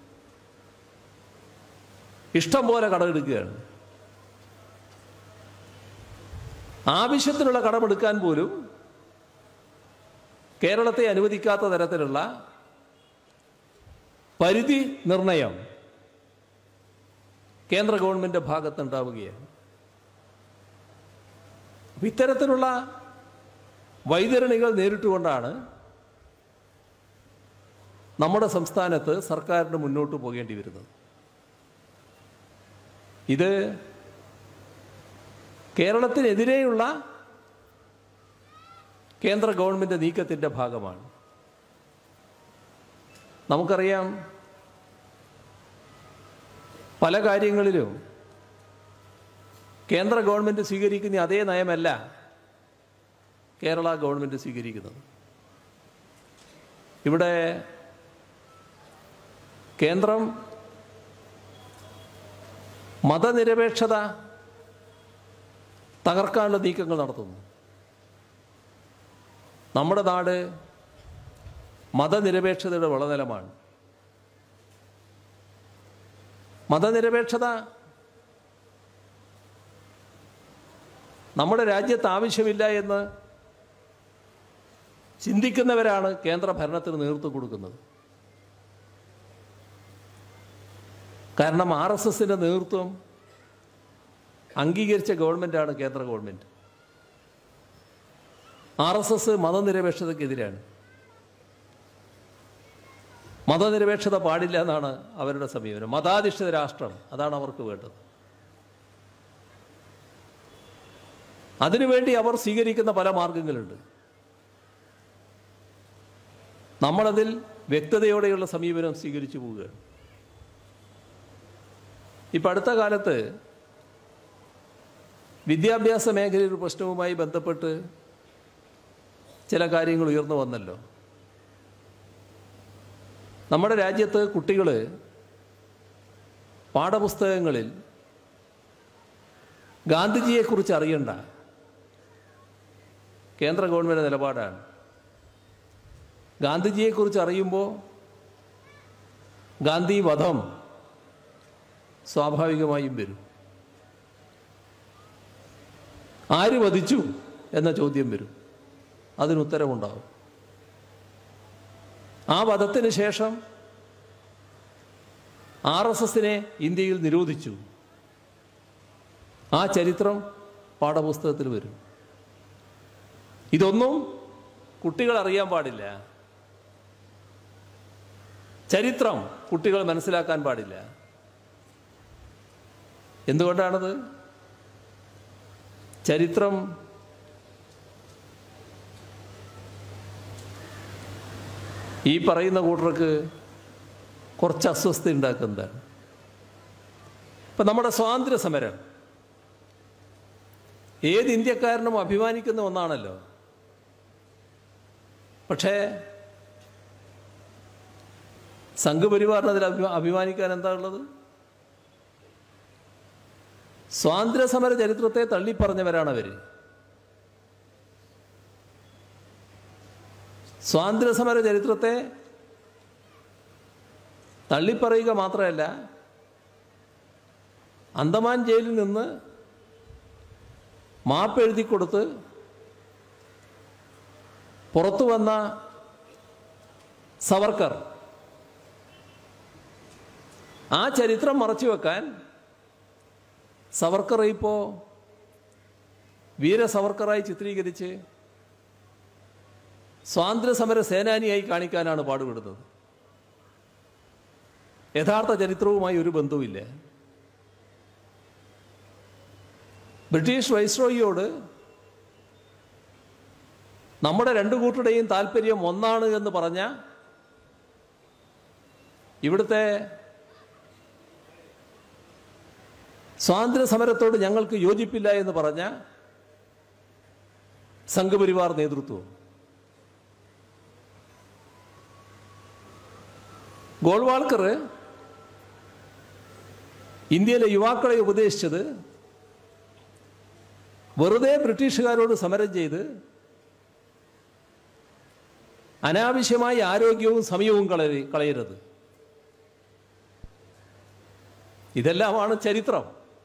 ഇഷ്ടം പോലെ കടമെടുക്കുകയാണ്. ആവശ്യത്തിനുള്ള കടമെടുക്കാൻ പോലും കേരളത്തെ അനുവദിക്കാത്ത തരത്തിലുള്ള പരിധി നിർണയം കേന്ദ്ര ഗവൺമെൻറ് ഭാഗത്തുണ്ടാവുകയാണ്. ഇത്തരത്തിലുള്ള വൈതരണികൾ നേരിട്ടുകൊണ്ടാണ് നമ്മുടെ സംസ്ഥാനത്ത് സർക്കാരിന് മുന്നോട്ട് പോകേണ്ടി വരുന്നത്. ഇത് കേരളത്തിനെതിരെയുള്ള കേന്ദ്ര ഗവൺമെൻറ് നീക്കത്തിൻ്റെ ഭാഗമാണ്. നമുക്കറിയാം, പല കാര്യങ്ങളിലും കേന്ദ്ര ഗവൺമെൻറ് സ്വീകരിക്കുന്ന അതേ നയമല്ല കേരള ഗവൺമെൻറ് സ്വീകരിക്കുന്നത്. ഇവിടെ കേന്ദ്രം മതനിരപേക്ഷത തകർക്കാനുള്ള നീക്കങ്ങൾ നടത്തുന്നു. നമ്മുടെ നാട് മതനിരപേക്ഷതയുടെ വളനിലമാണ്. മതനിരപേക്ഷത നമ്മുടെ രാജ്യത്ത് ആവശ്യമില്ല എന്ന് ചിന്തിക്കുന്നവരാണ് കേന്ദ്ര ഭരണത്തിന് നേതൃത്വം കൊടുക്കുന്നത്. കാരണം RSSന്റെ നേതൃത്വം അംഗീകരിച്ച ഗവൺമെൻറ്റാണ് കേന്ദ്ര ഗവൺമെൻറ്. RSS മതനിരപേക്ഷതയ്ക്കെതിരാണ്. മതനിരപേക്ഷത പാടില്ല എന്നാണ് അവരുടെ സമീപനം. മതാധിഷ്ഠിത രാഷ്ട്രം, അതാണ് അവർക്ക് വേണ്ടത്. അതിനുവേണ്ടി അവർ സ്വീകരിക്കുന്ന പല മാർഗങ്ങളുണ്ട്. നമ്മളതിൽ വ്യക്തതയോടെയുള്ള സമീപനം സ്വീകരിച്ചു പോവുകയാണ്. ഇപ്പം അടുത്ത കാലത്ത് വിദ്യാഭ്യാസ മേഖലയിൽ പ്രശ്നവുമായി ബന്ധപ്പെട്ട് ചില കാര്യങ്ങൾ ഉയർന്നു വന്നല്ലോ. നമ്മുടെ രാജ്യത്ത് കുട്ടികൾ പാഠപുസ്തകങ്ങളിൽ ഗാന്ധിജിയെക്കുറിച്ച് അറിയണ്ട, കേന്ദ്ര ഗവൺമെൻറ് നിലപാടാണ്. ഗാന്ധിജിയെക്കുറിച്ച് അറിയുമ്പോൾ ഗാന്ധി വധം സ്വാഭാവികമായും വരും. ആര് വധിച്ചു എന്ന ചോദ്യം വരും, അതിനുത്തരവുണ്ടാവും. ആ വധത്തിന് ശേഷം RSSനെ ഇന്ത്യയിൽ നിരോധിച്ചു. ആ ചരിത്രം പാഠപുസ്തകത്തിൽ വരും. ഇതൊന്നും കുട്ടികൾ അറിയാൻ പാടില്ല. ചരിത്രം കുട്ടികൾ മനസ്സിലാക്കാൻ പാടില്ല. എന്തുകൊണ്ടാണത്? ചരിത്രം ഈ പറയുന്ന കൂട്ടർക്ക് കുറച്ച് അസ്വസ്ഥ ഉണ്ടാക്കുന്നതാണ്. ഇപ്പം നമ്മുടെ സ്വാതന്ത്ര്യ സമരം ഏത് ഇന്ത്യക്കാരനും അഭിമാനിക്കുന്ന ഒന്നാണല്ലോ. പക്ഷേ സംഘപരിവാറിന് അതിൽ അഭിമാനിക്കാൻ എന്താ ഉള്ളത്? സ്വാതന്ത്ര്യ സമര ചരിത്രത്തെ തള്ളിപ്പറഞ്ഞവരാണ് അവർ. സ്വാതന്ത്ര്യ സമര ചരിത്രത്തെ തള്ളിപ്പറയുക മാത്രമല്ല, അന്തമാൻ ജയിലിൽ നിന്ന് മാപ്പ് എഴുതി കൊടുത്ത് പുറത്തു വന്ന സവർക്കർ ആ ചരിത്രം മറച്ചു വെക്കാൻ സവർക്കറെ ഇപ്പോൾ വീര സവർക്കറായി ചിത്രീകരിച്ച് സ്വാതന്ത്ര്യ സമര സേനാനിയായി കാണിക്കാനാണ് പാടുപെടുന്നത്. യഥാർത്ഥ ചരിത്രവുമായി ഒരു ബന്ധവുമില്ല. ബ്രിട്ടീഷ് വൈസ്രോയിയോട് നമ്മുടെ രണ്ടു കൂട്ടരുടെയും താല്പര്യം ഒന്നാണ് എന്ന് പറഞ്ഞ ഇവിടുത്തെ സ്വാതന്ത്ര്യ സമരത്തോട് ഞങ്ങൾക്ക് യോജിപ്പില്ല എന്ന് പറഞ്ഞ സംഘപരിവാർ നേതൃത്വം, ഗോൾവാൾക്കർ ഇന്ത്യയിലെ യുവാക്കളെ ഉപദേശിച്ചത് വെറുതെ ബ്രിട്ടീഷുകാരോട് സമരം ചെയ്ത് അനാവശ്യമായി ആരോഗ്യവും സമയവും കളയരുത്. ഇതെല്ലാമാണ് ചരിത്രം.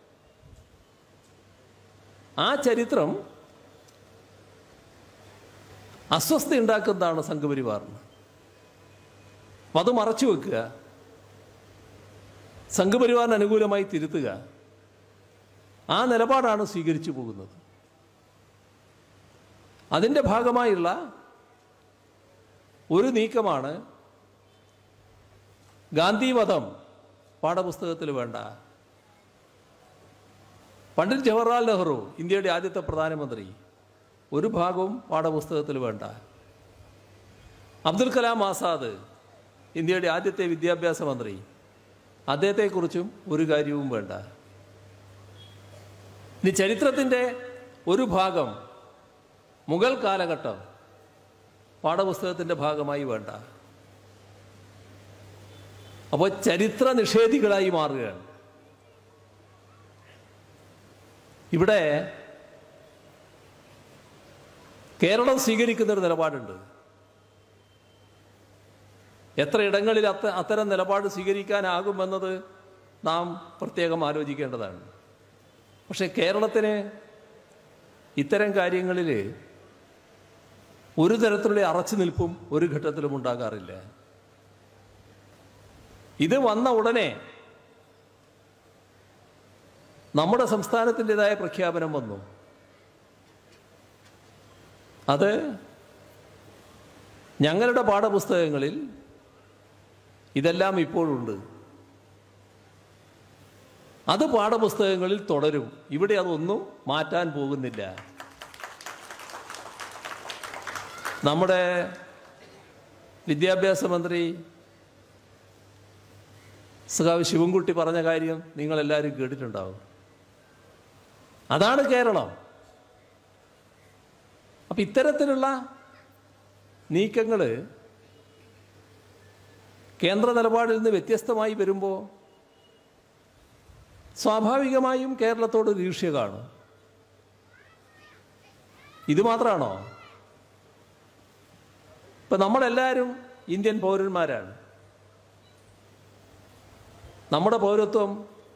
ആ ചരിത്രം അസ്വസ്ഥ ഉണ്ടാക്കുന്നതാണ് സംഘപരിവാറിന്. അപ്പം അത് മറച്ചു വെക്കുക, സംഘപരിവാറിന് അനുകൂലമായി തിരുത്തുക, ആ നിലപാടാണ് സ്വീകരിച്ചു പോകുന്നത്. അതിൻ്റെ ഭാഗമായുള്ള ഒരു നീക്കമാണ് ഗാന്ധി വധം പാഠപുസ്തകത്തിൽ വേണ്ട. പണ്ഡിറ്റ് ജവഹർലാൽ നെഹ്റു, ഇന്ത്യയുടെ ആദ്യത്തെ പ്രധാനമന്ത്രി, ഒരു ഭാഗവും പാഠപുസ്തകത്തിൽ വേണ്ട. അബ്ദുൽ കലാം ആസാദ്, ഇന്ത്യയുടെ ആദ്യത്തെ വിദ്യാഭ്യാസ മന്ത്രി, അദ്ദേഹത്തെക്കുറിച്ചും ഒരു കാര്യവും വേണ്ട. ഇനി ചരിത്രത്തിൻ്റെ ഒരു ഭാഗം, മുഗൾ കാലഘട്ടം, പാഠപുസ്തകത്തിൻ്റെ ഭാഗമായി വേണ്ട. അപ്പോൾ ചരിത്ര നിഷേധികളായി മാറുകയാണ്. ഇവിടെ കേരളം സ്വീകരിക്കുന്നൊരു നിലപാടുണ്ട്. എത്ര ഇടങ്ങളിൽ അത്തരം നിലപാട് സ്വീകരിക്കാനാകുമെന്നത് നാം പ്രത്യേകം ആലോചിക്കേണ്ടതാണ്. പക്ഷേ കേരളത്തിന് ഇത്തരം കാര്യങ്ങളിൽ ഒരു തരത്തിലുള്ള അറച്ചു നിൽപ്പും ഒരു ഘട്ടത്തിലും ഉണ്ടാകാറില്ല. ഇത് വന്ന ഉടനെ നമ്മുടെ സംസ്ഥാനത്തിൻ്റെതായ പ്രഖ്യാപനം വന്നു. അത് ഞങ്ങളുടെ പാഠപുസ്തകങ്ങളിൽ ഇതെല്ലാം ഇപ്പോഴുണ്ട്. അത് പാഠപുസ്തകങ്ങളിൽ തുടരും. ഇവിടെ അതൊന്നും മാറ്റാൻ പോകുന്നില്ല. നമ്മുടെ വിദ്യാഭ്യാസ മന്ത്രി സഖാവ് ശിവൻകുട്ടി പറഞ്ഞ കാര്യം നിങ്ങളെല്ലാവരും കേട്ടിട്ടുണ്ടാവും. അതാണ് കേരളം. അപ്പം ഇത്തരത്തിലുള്ള നീക്കങ്ങൾ കേന്ദ്ര നിലപാടിൽ നിന്ന് വ്യത്യസ്തമായി വരുമ്പോൾ സ്വാഭാവികമായും കേരളത്തോട് ഈർഷ്യ കാണും. ഇത് മാത്രമാണോ? ഇപ്പം നമ്മളെല്ലാവരും ഇന്ത്യൻ പൗരന്മാരാണ്. നമ്മുടെ പൗരത്വം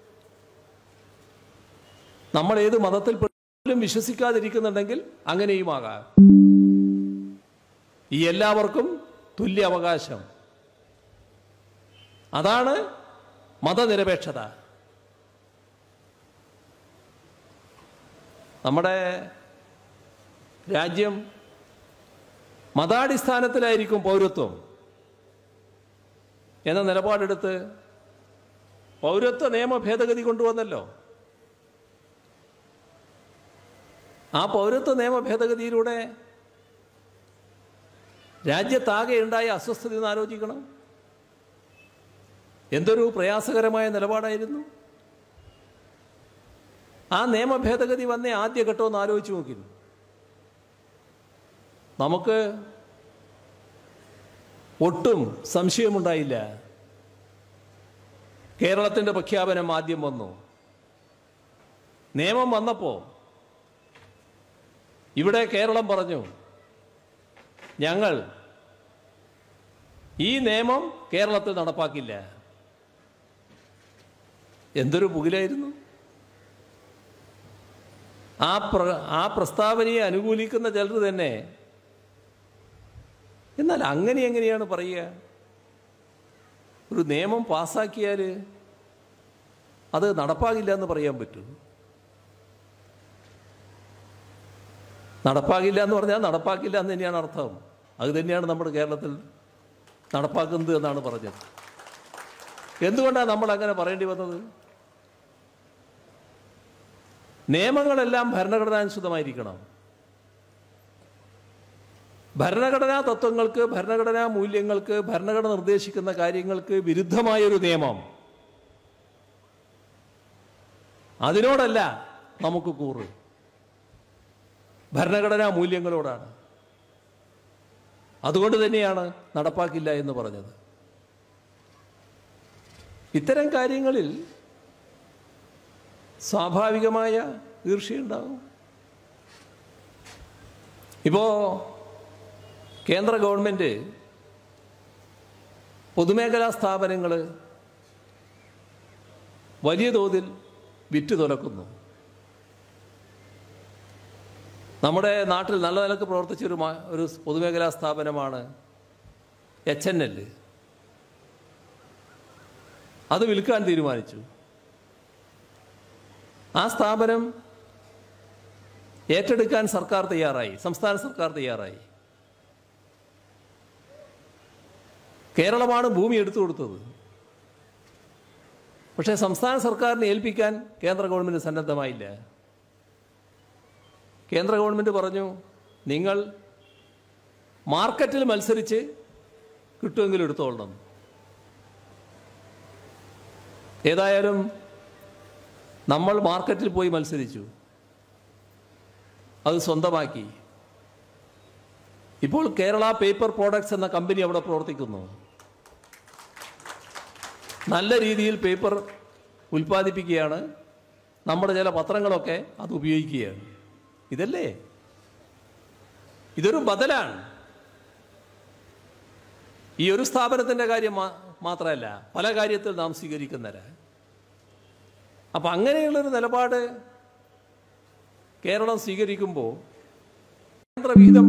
നമ്മൾ ഏത് മതത്തിൽ പോലും വിശ്വസിക്കാതിരിക്കുന്നുണ്ടെങ്കിൽ അങ്ങനെയുമാകാം. ഈ എല്ലാവർക്കും തുല്യ അവകാശം. അതാണ് മതനിരപേക്ഷത. നമ്മുടെ രാജ്യം മതാടിസ്ഥാനത്തിലായിരിക്കും പൗരത്വം എന്ന നിലപാടെടുത്ത് പൗരത്വ നിയമ ഭേദഗതി കൊണ്ടുവന്നല്ലോ. ആ പൗരത്വ നിയമ ഭേദഗതിയിലൂടെ രാജ്യത്താകെ ഉണ്ടായ അസ്വസ്ഥത എന്ന് ആലോചിക്കണം. എന്തൊരു പ്രയാസകരമായ നിലപാടായിരുന്നു. ആ നിയമ ഭേദഗതി വന്നേ ആദ്യഘട്ടമൊന്ന് ആലോചിച്ച് നോക്കിയിരുന്നു. നമുക്ക് ഒട്ടും സംശയമുണ്ടായില്ല. കേരളത്തിൻ്റെ പ്രഖ്യാപനം ആദ്യം വന്നു. നിയമം വന്നപ്പോൾ ഇവിടെ കേരളം പറഞ്ഞു, ഞങ്ങൾ ഈ നിയമം കേരളത്തിൽ നടപ്പാക്കില്ല. എന്തൊരു പുകിലായിരുന്നു. ആ പ്രസ്താവനയെ അനുകൂലിക്കുന്ന ചിലർ തന്നെ എന്നാൽ എങ്ങനെയാണ് പറയുക? ഒരു നിയമം പാസ്സാക്കിയാൽ അത് നടപ്പാകില്ല എന്ന് പറയാൻ പറ്റൂ? നടപ്പാകില്ല എന്ന് പറഞ്ഞാൽ നടപ്പാക്കില്ല എന്ന് തന്നെയാണ് അർത്ഥം. അത് തന്നെയാണ് നമ്മുടെ കേരളത്തിൽ നടപ്പാക്കുന്നത് എന്നാണ് പറഞ്ഞത്. എന്തുകൊണ്ടാണ് നമ്മൾ അങ്ങനെ പറയേണ്ടി വന്നത്? നിയമങ്ങളെല്ലാം ഭരണഘടനാനുസൃതമായിരിക്കണം. ഭരണഘടനാ തത്വങ്ങൾക്ക്, ഭരണഘടനാ മൂല്യങ്ങൾക്ക്, ഭരണഘടന നിർദ്ദേശിക്കുന്ന കാര്യങ്ങൾക്ക് വിരുദ്ധമായൊരു നിയമം, അതിനോടല്ല നമുക്ക് കൂറ്, ഭരണഘടനാ മൂല്യങ്ങളോടാണ്. അതുകൊണ്ട് തന്നെയാണ് നടപ്പാക്കില്ല എന്ന് പറഞ്ഞത്. ഇത്തരം കാര്യങ്ങളിൽ സ്വാഭാവികമായ ഈർഷ്യയുണ്ടാകും. ഇപ്പോൾ കേന്ദ്ര ഗവൺമെൻറ് പൊതുമേഖലാ സ്ഥാപനങ്ങൾ വലിയ തോതിൽ വിറ്റ് തുലക്കുന്നു. നമ്മുടെ നാട്ടിൽ നല്ല നിലക്ക് പ്രവർത്തിച്ചൊരു പൊതുമേഖലാ സ്ഥാപനമാണ് HNL. അത് വിൽക്കാൻ തീരുമാനിച്ചു. ആ സ്ഥാപനം ഏറ്റെടുക്കാൻ സർക്കാർ തയ്യാറായി, സംസ്ഥാന സർക്കാർ തയ്യാറായി. കേരളമാണ് ഭൂമി എടുത്തു കൊടുത്തത്. പക്ഷേ സംസ്ഥാന സർക്കാരിനെ ഏൽപ്പിക്കാൻ കേന്ദ്ര ഗവൺമെൻറ് സന്നദ്ധമായില്ല. കേന്ദ്ര ഗവൺമെൻറ് പറഞ്ഞു, നിങ്ങൾ മാർക്കറ്റിൽ മത്സരിച്ച് കിട്ടുമെങ്കിലും എടുത്തോളണം. ഏതായാലും നമ്മൾ മാർക്കറ്റിൽ പോയി മത്സരിച്ചു, അത് സ്വന്തമാക്കി. ഇപ്പോൾ കേരള പേപ്പർ പ്രോഡക്ട്സ് എന്ന കമ്പനി അവിടെ പ്രവർത്തിക്കുന്നു. നല്ല രീതിയിൽ പേപ്പർ ഉൽപ്പാദിപ്പിക്കുകയാണ്. നമ്മുടെ ചില പത്രങ്ങളൊക്കെ അത് ഉപയോഗിക്കുകയാണ്. ഇതല്ലേ, ഇതൊരു ബദലാണ്. ഈ ഒരു സ്ഥാപനത്തിൻ്റെ കാര്യം മാത്രമല്ല, പല കാര്യത്തിൽ നാം സ്വീകരിക്കുന്നവരാ. അപ്പം അങ്ങനെയുള്ളൊരു നിലപാട് കേരളം സ്വീകരിക്കുമ്പോൾ കേന്ദ്രവിഹിതം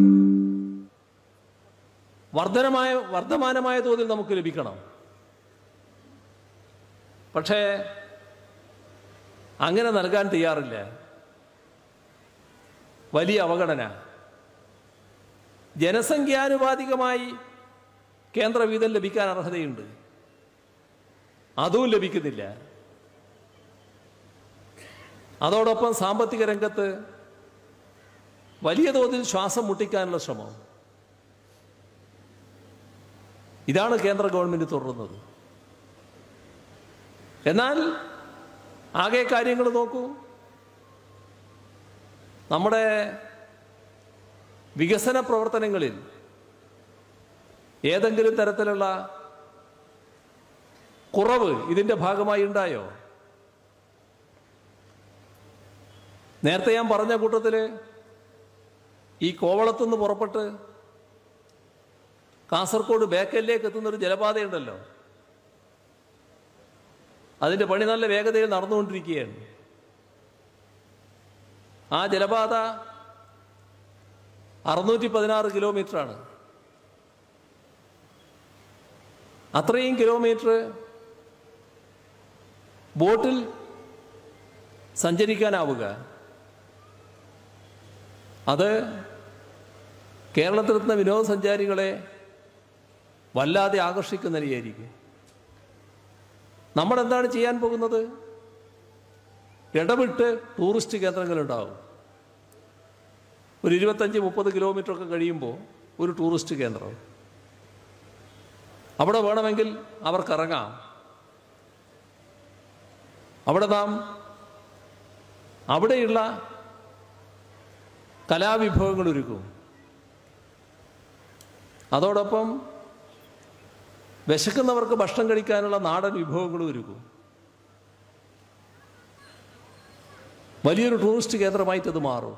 വർദ്ധമാനമായ തോതിൽ നമുക്ക് ലഭിക്കണം. പക്ഷേ അങ്ങനെ നൽകാൻ തയ്യാറില്ല. വലിയ അവഗണന. ജനസംഖ്യാനുപാതികമായി കേന്ദ്ര വീതം ലഭിക്കാൻ അർഹതയുണ്ട്, അതും ലഭിക്കുന്നില്ല. അതോടൊപ്പം സാമ്പത്തിക രംഗത്ത് വലിയ തോതിൽ ശ്വാസം മുട്ടിക്കാനുള്ള ശ്രമം. ഇതാണ് കേന്ദ്ര ഗവൺമെന്റ് തുടരുന്നത്. എന്നാൽ ആകെ കാര്യങ്ങൾ നോക്കൂ. നമ്മുടെ വികസന പ്രവർത്തനങ്ങളിൽ ഏതെങ്കിലും തരത്തിലുള്ള കുറവ് ഇതിൻ്റെ ഭാഗമായി ഉണ്ടായോ? നേരത്തെ ഞാൻ പറഞ്ഞ കൂട്ടത്തിൽ ഈ കോവളത്തുനിന്ന് പുറപ്പെട്ട് കാസർഗോഡ് ബേക്കലിലേക്ക് എത്തുന്നൊരു ജലപാതയുണ്ടല്ലോ, അതിൻ്റെ പണി നല്ല വേഗതയിൽ നടന്നുകൊണ്ടിരിക്കുകയാണ്. ആ ജലപാത 616 കിലോമീറ്ററാണ്. അത്രയും കിലോമീറ്റർ ബോട്ടിൽ സഞ്ചരിക്കാനാവുക, അത് കേരളത്തിലെത്തുന്ന വിനോദസഞ്ചാരികളെ വല്ലാതെ ആകർഷിക്കുന്ന നിലയായിരിക്കും. നമ്മളെന്താണ് ചെയ്യാൻ പോകുന്നത്? ഇടവിട്ട് ടൂറിസ്റ്റ് കേന്ദ്രങ്ങളുണ്ടാവും. ഒരു 25-30 കിലോമീറ്ററൊക്കെ കഴിയുമ്പോൾ ഒരു ടൂറിസ്റ്റ് കേന്ദ്രം. അവിടെ വേണമെങ്കിൽ അവർക്കിറങ്ങാം. അവിടെ നാം അവിടെയുള്ള കലാവിഭവങ്ങൾ ഒരുക്കും. അതോടൊപ്പം വിശക്കുന്നവർക്ക് ഭക്ഷണം കഴിക്കാനുള്ള നാടൻ വിഭവങ്ങളും ഒരുക്കും. വലിയൊരു ടൂറിസ്റ്റ് കേന്ദ്രമായിട്ടത് മാറും.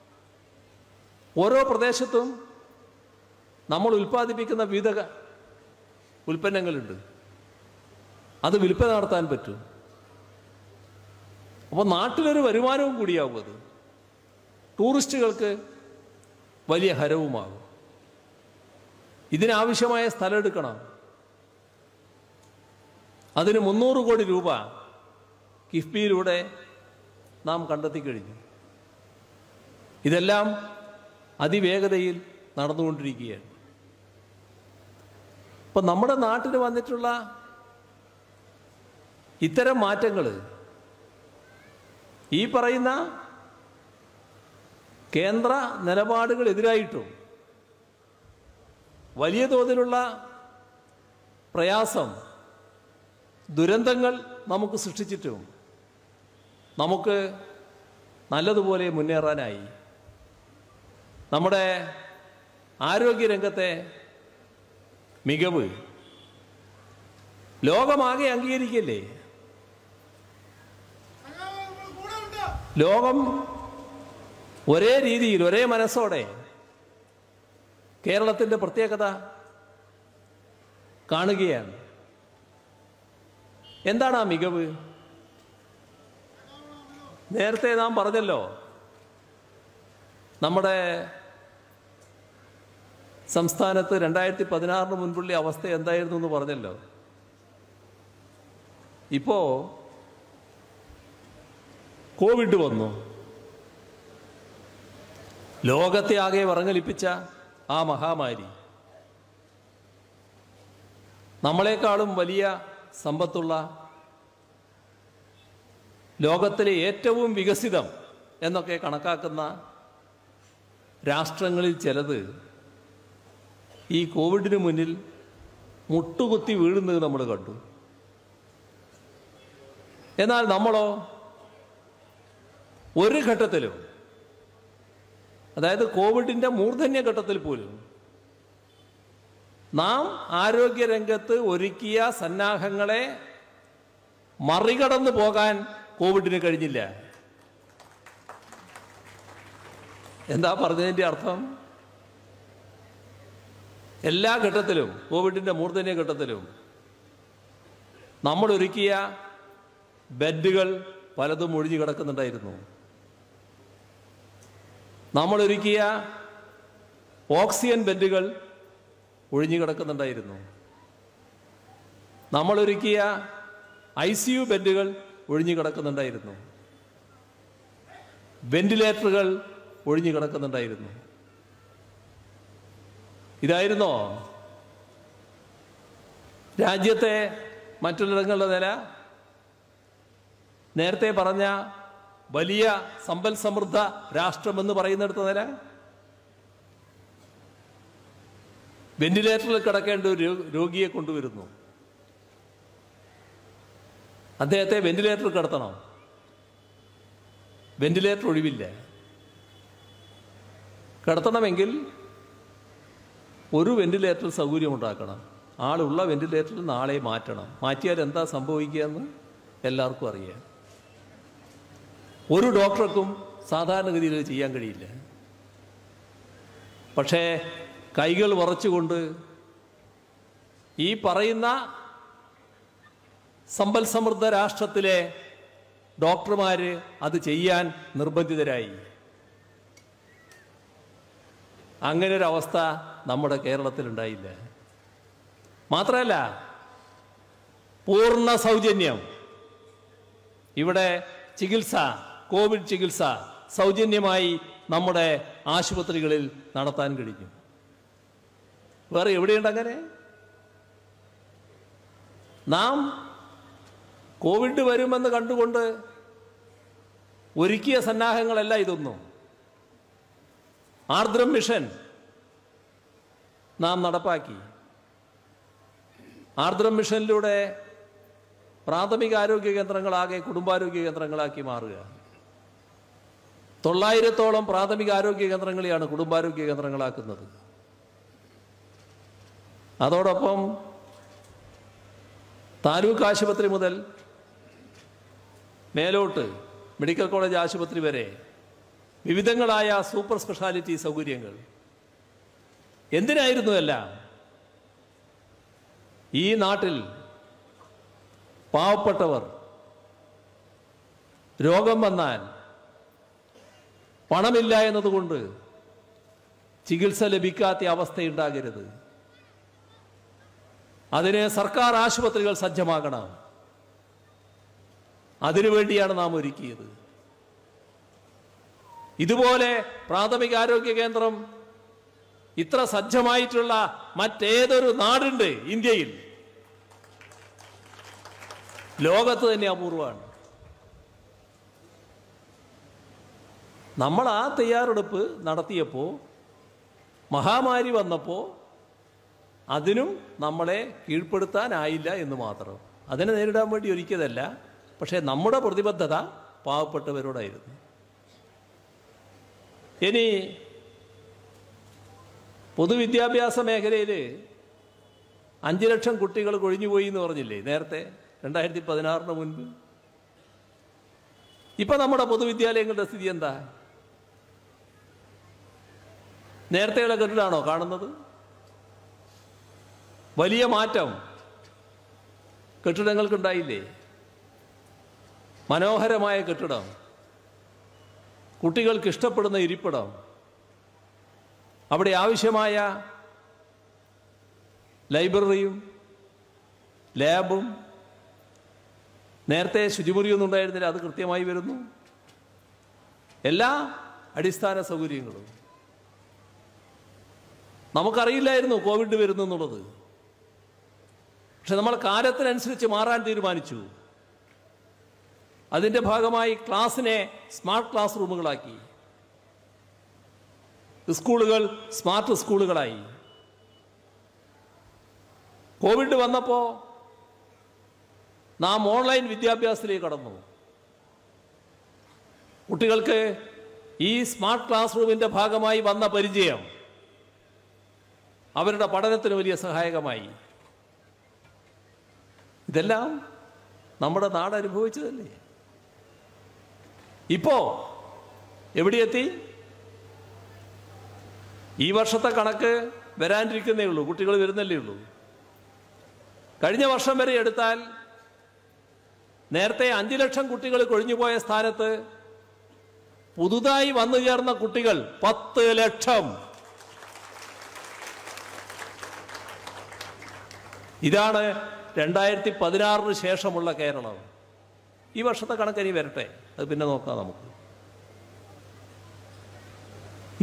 ഓരോ പ്രദേശത്തും നമ്മൾ ഉൽപ്പാദിപ്പിക്കുന്ന വിവിധ ഉൽപ്പന്നങ്ങളുണ്ട്, അത് വിൽപ്പന നടത്താൻ പറ്റും. അപ്പോൾ നാട്ടിലൊരു വരുമാനവും കൂടിയാവും. അത് ടൂറിസ്റ്റുകൾക്ക് വലിയ ഹരവുമാകും. ഇതിനാവശ്യമായ സ്ഥലം എടുക്കണം. അതിന് 300 കോടി രൂപ കിഫ്ബിയിലൂടെ നാം കണ്ടെത്തി കഴിഞ്ഞു. ഇതെല്ലാം അതിവേഗതയിൽ നടന്നുകൊണ്ടിരിക്കുകയാണ്. അപ്പം നമ്മുടെ നാട്ടിൽ വന്നിട്ടുള്ള ഇത്തരം മാറ്റങ്ങൾ ഈ പറയുന്ന കേന്ദ്ര നിലപാടുകളെതിരായിട്ടും വലിയ തോതിലുള്ള പ്രയാസം, ദുരന്തങ്ങൾ നമുക്ക് സൃഷ്ടിച്ചിട്ടും നമുക്ക് നല്ലതുപോലെ മുന്നേറാനായി. നമ്മുടെ ആരോഗ്യരംഗത്തെ മികവ് ലോകമാകെ അംഗീകരിക്കല്ലേ? ലോകം ഒരേ രീതിയിൽ ഒരേ മനസ്സോടെ കേരളത്തിൻ്റെ പ്രത്യേകത കാണുകയാണ്. എന്താണ് ആ മികവ്? നേരത്തെ നാം പറഞ്ഞല്ലോ, നമ്മുടെ സംസ്ഥാനത്ത് 2016 മുൻപുള്ള അവസ്ഥ എന്തായിരുന്നു എന്ന് പറഞ്ഞല്ലോ. ഇപ്പോൾ കോവിഡ് വന്നു. ലോകത്തെ ആകെ വറങ്ങലിപ്പിച്ച ആ മഹാമാരി നമ്മളെക്കാളും വലിയ സമ്പത്തുള്ള ലോകത്തിലെ ഏറ്റവും വികസിതം എന്നൊക്കെ കണക്കാക്കുന്ന രാഷ്ട്രങ്ങളിൽ ചിലത് ഈ കോവിഡിന് മുന്നിൽ മുട്ടുകുത്തി വീഴുന്നത് നമ്മൾ കണ്ടു. എന്നാൽ നമ്മളോ ഒരു ഘട്ടത്തിലും, അതായത് കോവിഡിൻ്റെ മൂർധന്യഘട്ടത്തിൽ പോലും നാം ആരോഗ്യരംഗത്ത് ഒരുക്കിയ സന്നാഹങ്ങളെ മറികടന്നു പോകാൻ കോവിഡിന് കഴിഞ്ഞില്ല. എന്താ പറഞ്ഞതിൻ്റെ അർത്ഥം? എല്ലാ ഘട്ടത്തിലും, കോവിഡിൻ്റെ മൂർധന്യഘട്ടത്തിലും നമ്മൾ ഒരുക്കിയ ബെഡുകൾ പലതും ഒഴിഞ്ഞു കിടക്കുന്നുണ്ടായിരുന്നു. നമ്മൾ ഒരുക്കിയ ഓക്സിജൻ ബെഡുകൾ ഒഴിഞ്ഞു കിടക്കുന്നുണ്ടായിരുന്നു. നമ്മൾ ഒരുക്കിയ ICU ബെഡുകൾ ഒഴിഞ്ഞു കിടക്കുന്നുണ്ടായിരുന്നു. വെന്റിലേറ്ററുകൾ ഒഴിഞ്ഞു കിടക്കുന്നുണ്ടായിരുന്നു. ഇതായിരുന്നോ രാജ്യത്തെ മറ്റുള്ളിടങ്ങളുടെ നില? നേരത്തെ പറഞ്ഞ വലിയ സമ്പൽ സമൃദ്ധ രാഷ്ട്രമെന്ന് പറയുന്നിടത്ത നില? വെന്റിലേറ്ററിൽ കിടക്കേണ്ട ഒരു രോഗിയെ കൊണ്ടുവരുന്നു, അദ്ദേഹത്തെ വെന്റിലേറ്ററിൽ കിടത്തണം, വെന്റിലേറ്റർ ഒഴിവില്ല. കിടത്തണമെങ്കിൽ ഒരു വെന്റിലേറ്റർ സൗകര്യം ഉണ്ടാക്കണം. ആളുള്ള വെന്റിലേറ്ററിൽ നാളെ മാറ്റണം. മാറ്റിയാൽ എന്താ സംഭവിക്കുക എന്ന് എല്ലാവർക്കും അറിയാം. ഒരു ഡോക്ടർക്കും സാധാരണഗതിയിൽ ചെയ്യാൻ കഴിയില്ല. പക്ഷേ കൈകൾ വിറച്ചുകൊണ്ട് ഈ പറയുന്ന സമ്പൽ സമൃദ്ധ രാഷ്ട്രത്തിലെ ഡോക്ടർമാർ അത് ചെയ്യാൻ നിർബന്ധിതരായി. അങ്ങനൊരവസ്ഥ നമ്മുടെ കേരളത്തിലുണ്ടായില്ല. മാത്രമല്ല, പൂർണ്ണ സൗജന്യം. ഇവിടെ ചികിത്സ, കോവിഡ് ചികിത്സ സൗജന്യമായി നമ്മുടെ ആശുപത്രികളിൽ നടത്താൻ കഴിഞ്ഞു. വേറെ എവിടെയുണ്ട് അങ്ങനെ? നാം കോവിഡ് വരുമെന്ന് കണ്ടുകൊണ്ട് ഒരുക്കിയ സന്നാഹങ്ങളല്ല ഇതൊന്നും. ആർദ്രം മിഷൻ നാം നടപ്പാക്കി. ആർദ്രം മിഷനിലൂടെ പ്രാഥമിക ആരോഗ്യ കേന്ദ്രങ്ങളാകെ കുടുംബാരോഗ്യ കേന്ദ്രങ്ങളാക്കി മാറുക. 900-ഓളം പ്രാഥമിക ആരോഗ്യ കേന്ദ്രങ്ങളെയാണ് കുടുംബാരോഗ്യ കേന്ദ്രങ്ങളാക്കുന്നത്. അതോടൊപ്പം താലൂക്ക് ആശുപത്രി മുതൽ മേലോട്ട് മെഡിക്കൽ കോളേജ് ആശുപത്രി വരെ വിവിധങ്ങളായ സൂപ്പർ സ്പെഷ്യാലിറ്റി സൗകര്യങ്ങൾ. എന്തിനായിരുന്നു എല്ലാം? ഈ നാട്ടിൽ പാവപ്പെട്ടവർ രോഗം വന്നാൽ പണമില്ല എന്നതുകൊണ്ട് ചികിത്സ ലഭിക്കാത്ത അവസ്ഥയുണ്ടാകരുത്. അതിന് സർക്കാർ ആശുപത്രികൾ സജ്ജമാകണം. അതിനുവേണ്ടിയാണ് നാം ഒരുക്കിയത്. ഇതുപോലെ പ്രാഥമിക ആരോഗ്യ കേന്ദ്രം ഇത്ര സജ്ജമായിട്ടുള്ള മറ്റേതൊരു നാടുണ്ട് ഇന്ത്യയിൽ? ലോകത്ത് തന്നെ അപൂർവമാണ്. നമ്മൾ ആ തയ്യാറെടുപ്പ് നടത്തിയപ്പോൾ, മഹാമാരി വന്നപ്പോൾ അതിനും നമ്മളെ കീഴ്പ്പെടുത്താനായില്ല എന്ന് മാത്രം. അതിനെ നേരിടാൻ വേണ്ടി ഒരുക്കിയതല്ല. പക്ഷേ നമ്മുടെ പ്രതിബദ്ധത പാവപ്പെട്ടവരോടായിരുന്നു. ഇനി പൊതുവിദ്യാഭ്യാസ മേഖലയിൽ 5 ലക്ഷം കുട്ടികൾ കൊഴിഞ്ഞുപോയി എന്ന് പറഞ്ഞില്ലേ നേരത്തെ, 2016 മുൻപ്? ഇപ്പം നമ്മുടെ പൊതുവിദ്യാലയങ്ങളുടെ സ്ഥിതി എന്താ? നേരത്തെയുള്ള കെട്ടിടമാണോ കാണുന്നത്? വലിയ മാറ്റം കെട്ടിടങ്ങൾക്കുണ്ടായില്ലേ? മനോഹരമായ കെട്ടിടം, കുട്ടികൾക്ക് ഇഷ്ടപ്പെടുന്ന ഇരിപ്പിടം, അവിടെ ആവശ്യമായ ലൈബ്രറിയും ലാബും. നേരത്തെ ശുചിമുറിയൊന്നും ഉണ്ടായിരുന്നില്ല, അത് കൃത്യമായി വരുന്നു. എല്ലാ അടിസ്ഥാന സൗകര്യങ്ങളും. നമുക്കറിയില്ലായിരുന്നു കോവിഡ് വരുന്നു എന്നുള്ളത്. പക്ഷെ നമ്മൾ കാലത്തിനനുസരിച്ച് മാറാൻ തീരുമാനിച്ചു. അതിൻ്റെ ഭാഗമായി ക്ലാസ്സിനെ സ്മാർട്ട് ക്ലാസ് റൂമുകളാക്കി, സ്കൂളുകൾ സ്മാർട്ട് സ്കൂളുകളായി. കോവിഡ് വന്നപ്പോൾ നാം ഓൺലൈൻ വിദ്യാഭ്യാസത്തിലേക്ക് കടന്നു. കുട്ടികൾക്ക് ഈ സ്മാർട്ട് ക്ലാസ് റൂമിൻ്റെ ഭാഗമായി വന്ന പരിചയം അവരുടെ പഠനത്തിന് വലിയ സഹായകമായി. ഇതെല്ലാം നമ്മുടെ നാട് അനുഭവിച്ചതല്ലേ. ഇപ്പോ എവിടെയെത്തി? ഈ വർഷത്തെ കണക്ക് വരാനിരിക്കുന്നേ ഉള്ളൂ, കുട്ടികൾ വരുന്നല്ലേ ഉള്ളൂ. കഴിഞ്ഞ വർഷം വരെ എടുത്താൽ നേരത്തെ 5 ലക്ഷം കുട്ടികൾ കൊഴിഞ്ഞുപോയ സ്ഥാനത്ത് പുതുതായി വന്നു ചേർന്ന കുട്ടികൾ 10 ലക്ഷം. ഇതാണ് 2016 ശേഷമുള്ള കേരളം. ഈ വർഷത്തെ കണക്കിനി വരട്ടെ, അത് പിന്നെ നോക്കാം നമുക്ക്.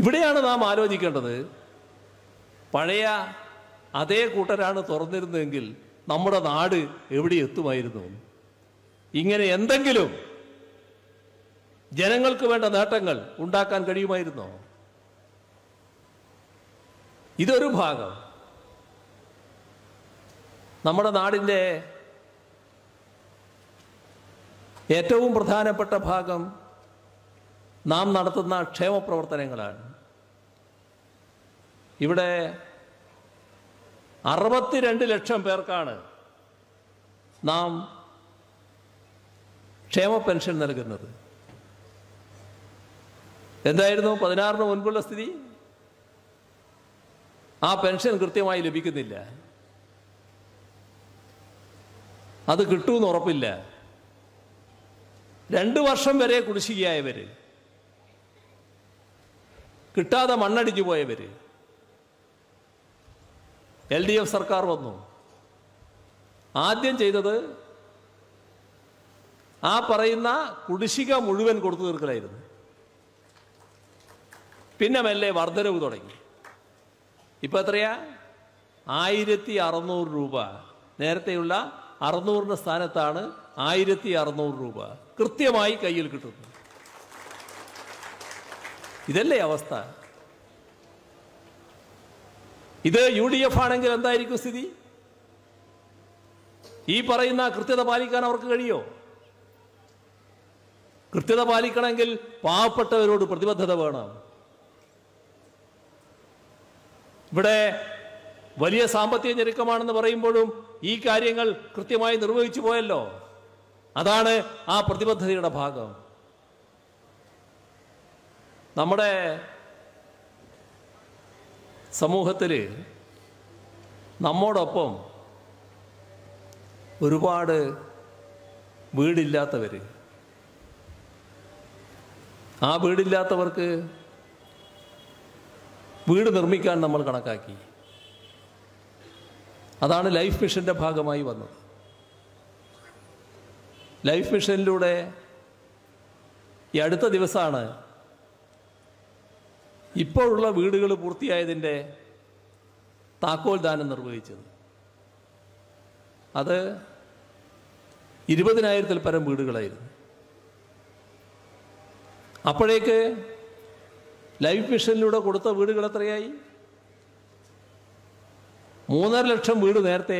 ഇവിടെയാണ് നാം ആലോചിക്കേണ്ടത്. പഴയ അതേ കൂട്ടരാണ് തുറന്നിരുന്നതെങ്കിൽ നമ്മുടെ നാട് എവിടെ എത്തുമായിരുന്നു? ഇങ്ങനെ എന്തെങ്കിലും ജനങ്ങൾക്ക് വേണ്ട നേട്ടങ്ങൾ ഉണ്ടാക്കാൻ കഴിയുമായിരുന്നോ? ഇതൊരു ഭാഗം. നമ്മുടെ നാടിൻ്റെ ഏറ്റവും പ്രധാനപ്പെട്ട ഭാഗം നാം നടത്തുന്ന ക്ഷേമ പ്രവർത്തനങ്ങളാണ്. ഇവിടെ 62 ലക്ഷം പേർക്കാണ് നാം ക്ഷേമ പെൻഷൻ നൽകുന്നത്. എന്തായിരുന്നു 16-ന് മുൻപുള്ള സ്ഥിതി? ആ പെൻഷൻ കൃത്യമായി ലഭിക്കുന്നില്ല. അത് കിട്ടുമെന്ന് ഉറപ്പില്ല. 2 വർഷം വരെ കുടിശ്ശികയായവർ, കിട്ടാതെ മണ്ണടിഞ്ഞു പോയവർ. LDF സർക്കാർ വന്നു. ആദ്യം ചെയ്തത് ആ പറയുന്ന കുടിശ്ശിക മുഴുവൻ കൊടുത്തു തീർക്കലായിരുന്നു. പിന്നെ മെല്ലെ വർധനവ് തുടങ്ങി. ഇപ്പം എത്രയാ? 1600 രൂപ. നേരത്തെയുള്ള 600-ന്റെ സ്ഥാനത്താണ് 1600 രൂപ കൃത്യമായി കയ്യിൽ കിട്ടുന്നു. ഇതല്ലേ അവസ്ഥ? ഇത് UDF ആണെങ്കിൽ എന്തായിരിക്കും സ്ഥിതി? ഈ പറയുന്ന കൃത്യത പാലിക്കാൻ അവർക്ക് കഴിയോ? കൃത്യത പാലിക്കണമെങ്കിൽ പാവപ്പെട്ടവരോട് പ്രതിബദ്ധത വേണം. ഇവിടെ വലിയ സാമ്പത്തിക ഞെരുക്കമാണെന്ന് പറയുമ്പോഴും ഈ കാര്യങ്ങൾ കൃത്യമായി നിർവഹിച്ചു പോയല്ലോ. അതാണ് ആ പ്രതിബദ്ധതയുടെ ഭാഗം. നമ്മുടെ സമൂഹത്തിൽ നമ്മോടൊപ്പം ഒരുപാട് വീടില്ലാത്തവർ, ആ വീടില്ലാത്തവർക്ക് വീട് നിർമ്മിക്കാൻ നമ്മൾ കണക്കാക്കി. അതാണ് ലൈഫ് മിഷൻ്റെ ഭാഗമായി വന്നത്. ലൈഫ് മിഷനിലൂടെ ഈ അടുത്ത ദിവസമാണ് ഇപ്പോഴുള്ള വീടുകൾ പൂർത്തിയായതിൻ്റെ താക്കോൽ ദാനം നിർവഹിച്ചത്. അത് 20,000-ൽ പരം വീടുകളായിരുന്നു. അപ്പോഴേക്ക് ലൈഫ് മിഷനിലൂടെ കൊടുത്ത വീടുകൾ എത്രയായി? 3.5 ലക്ഷം വീട് നേരത്തെ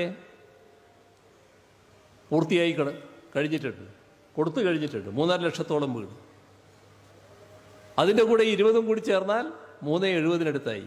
പൂർത്തിയായി കഴിഞ്ഞിട്ടുണ്ട്, കൊടുത്തു കഴിഞ്ഞിട്ടുണ്ട്. 3.5 ലക്ഷത്തോളം വീട്. അതിൻ്റെ കൂടെ 20-ഉം കൂടി ചേർന്നാൽ 370-നടുത്തായി.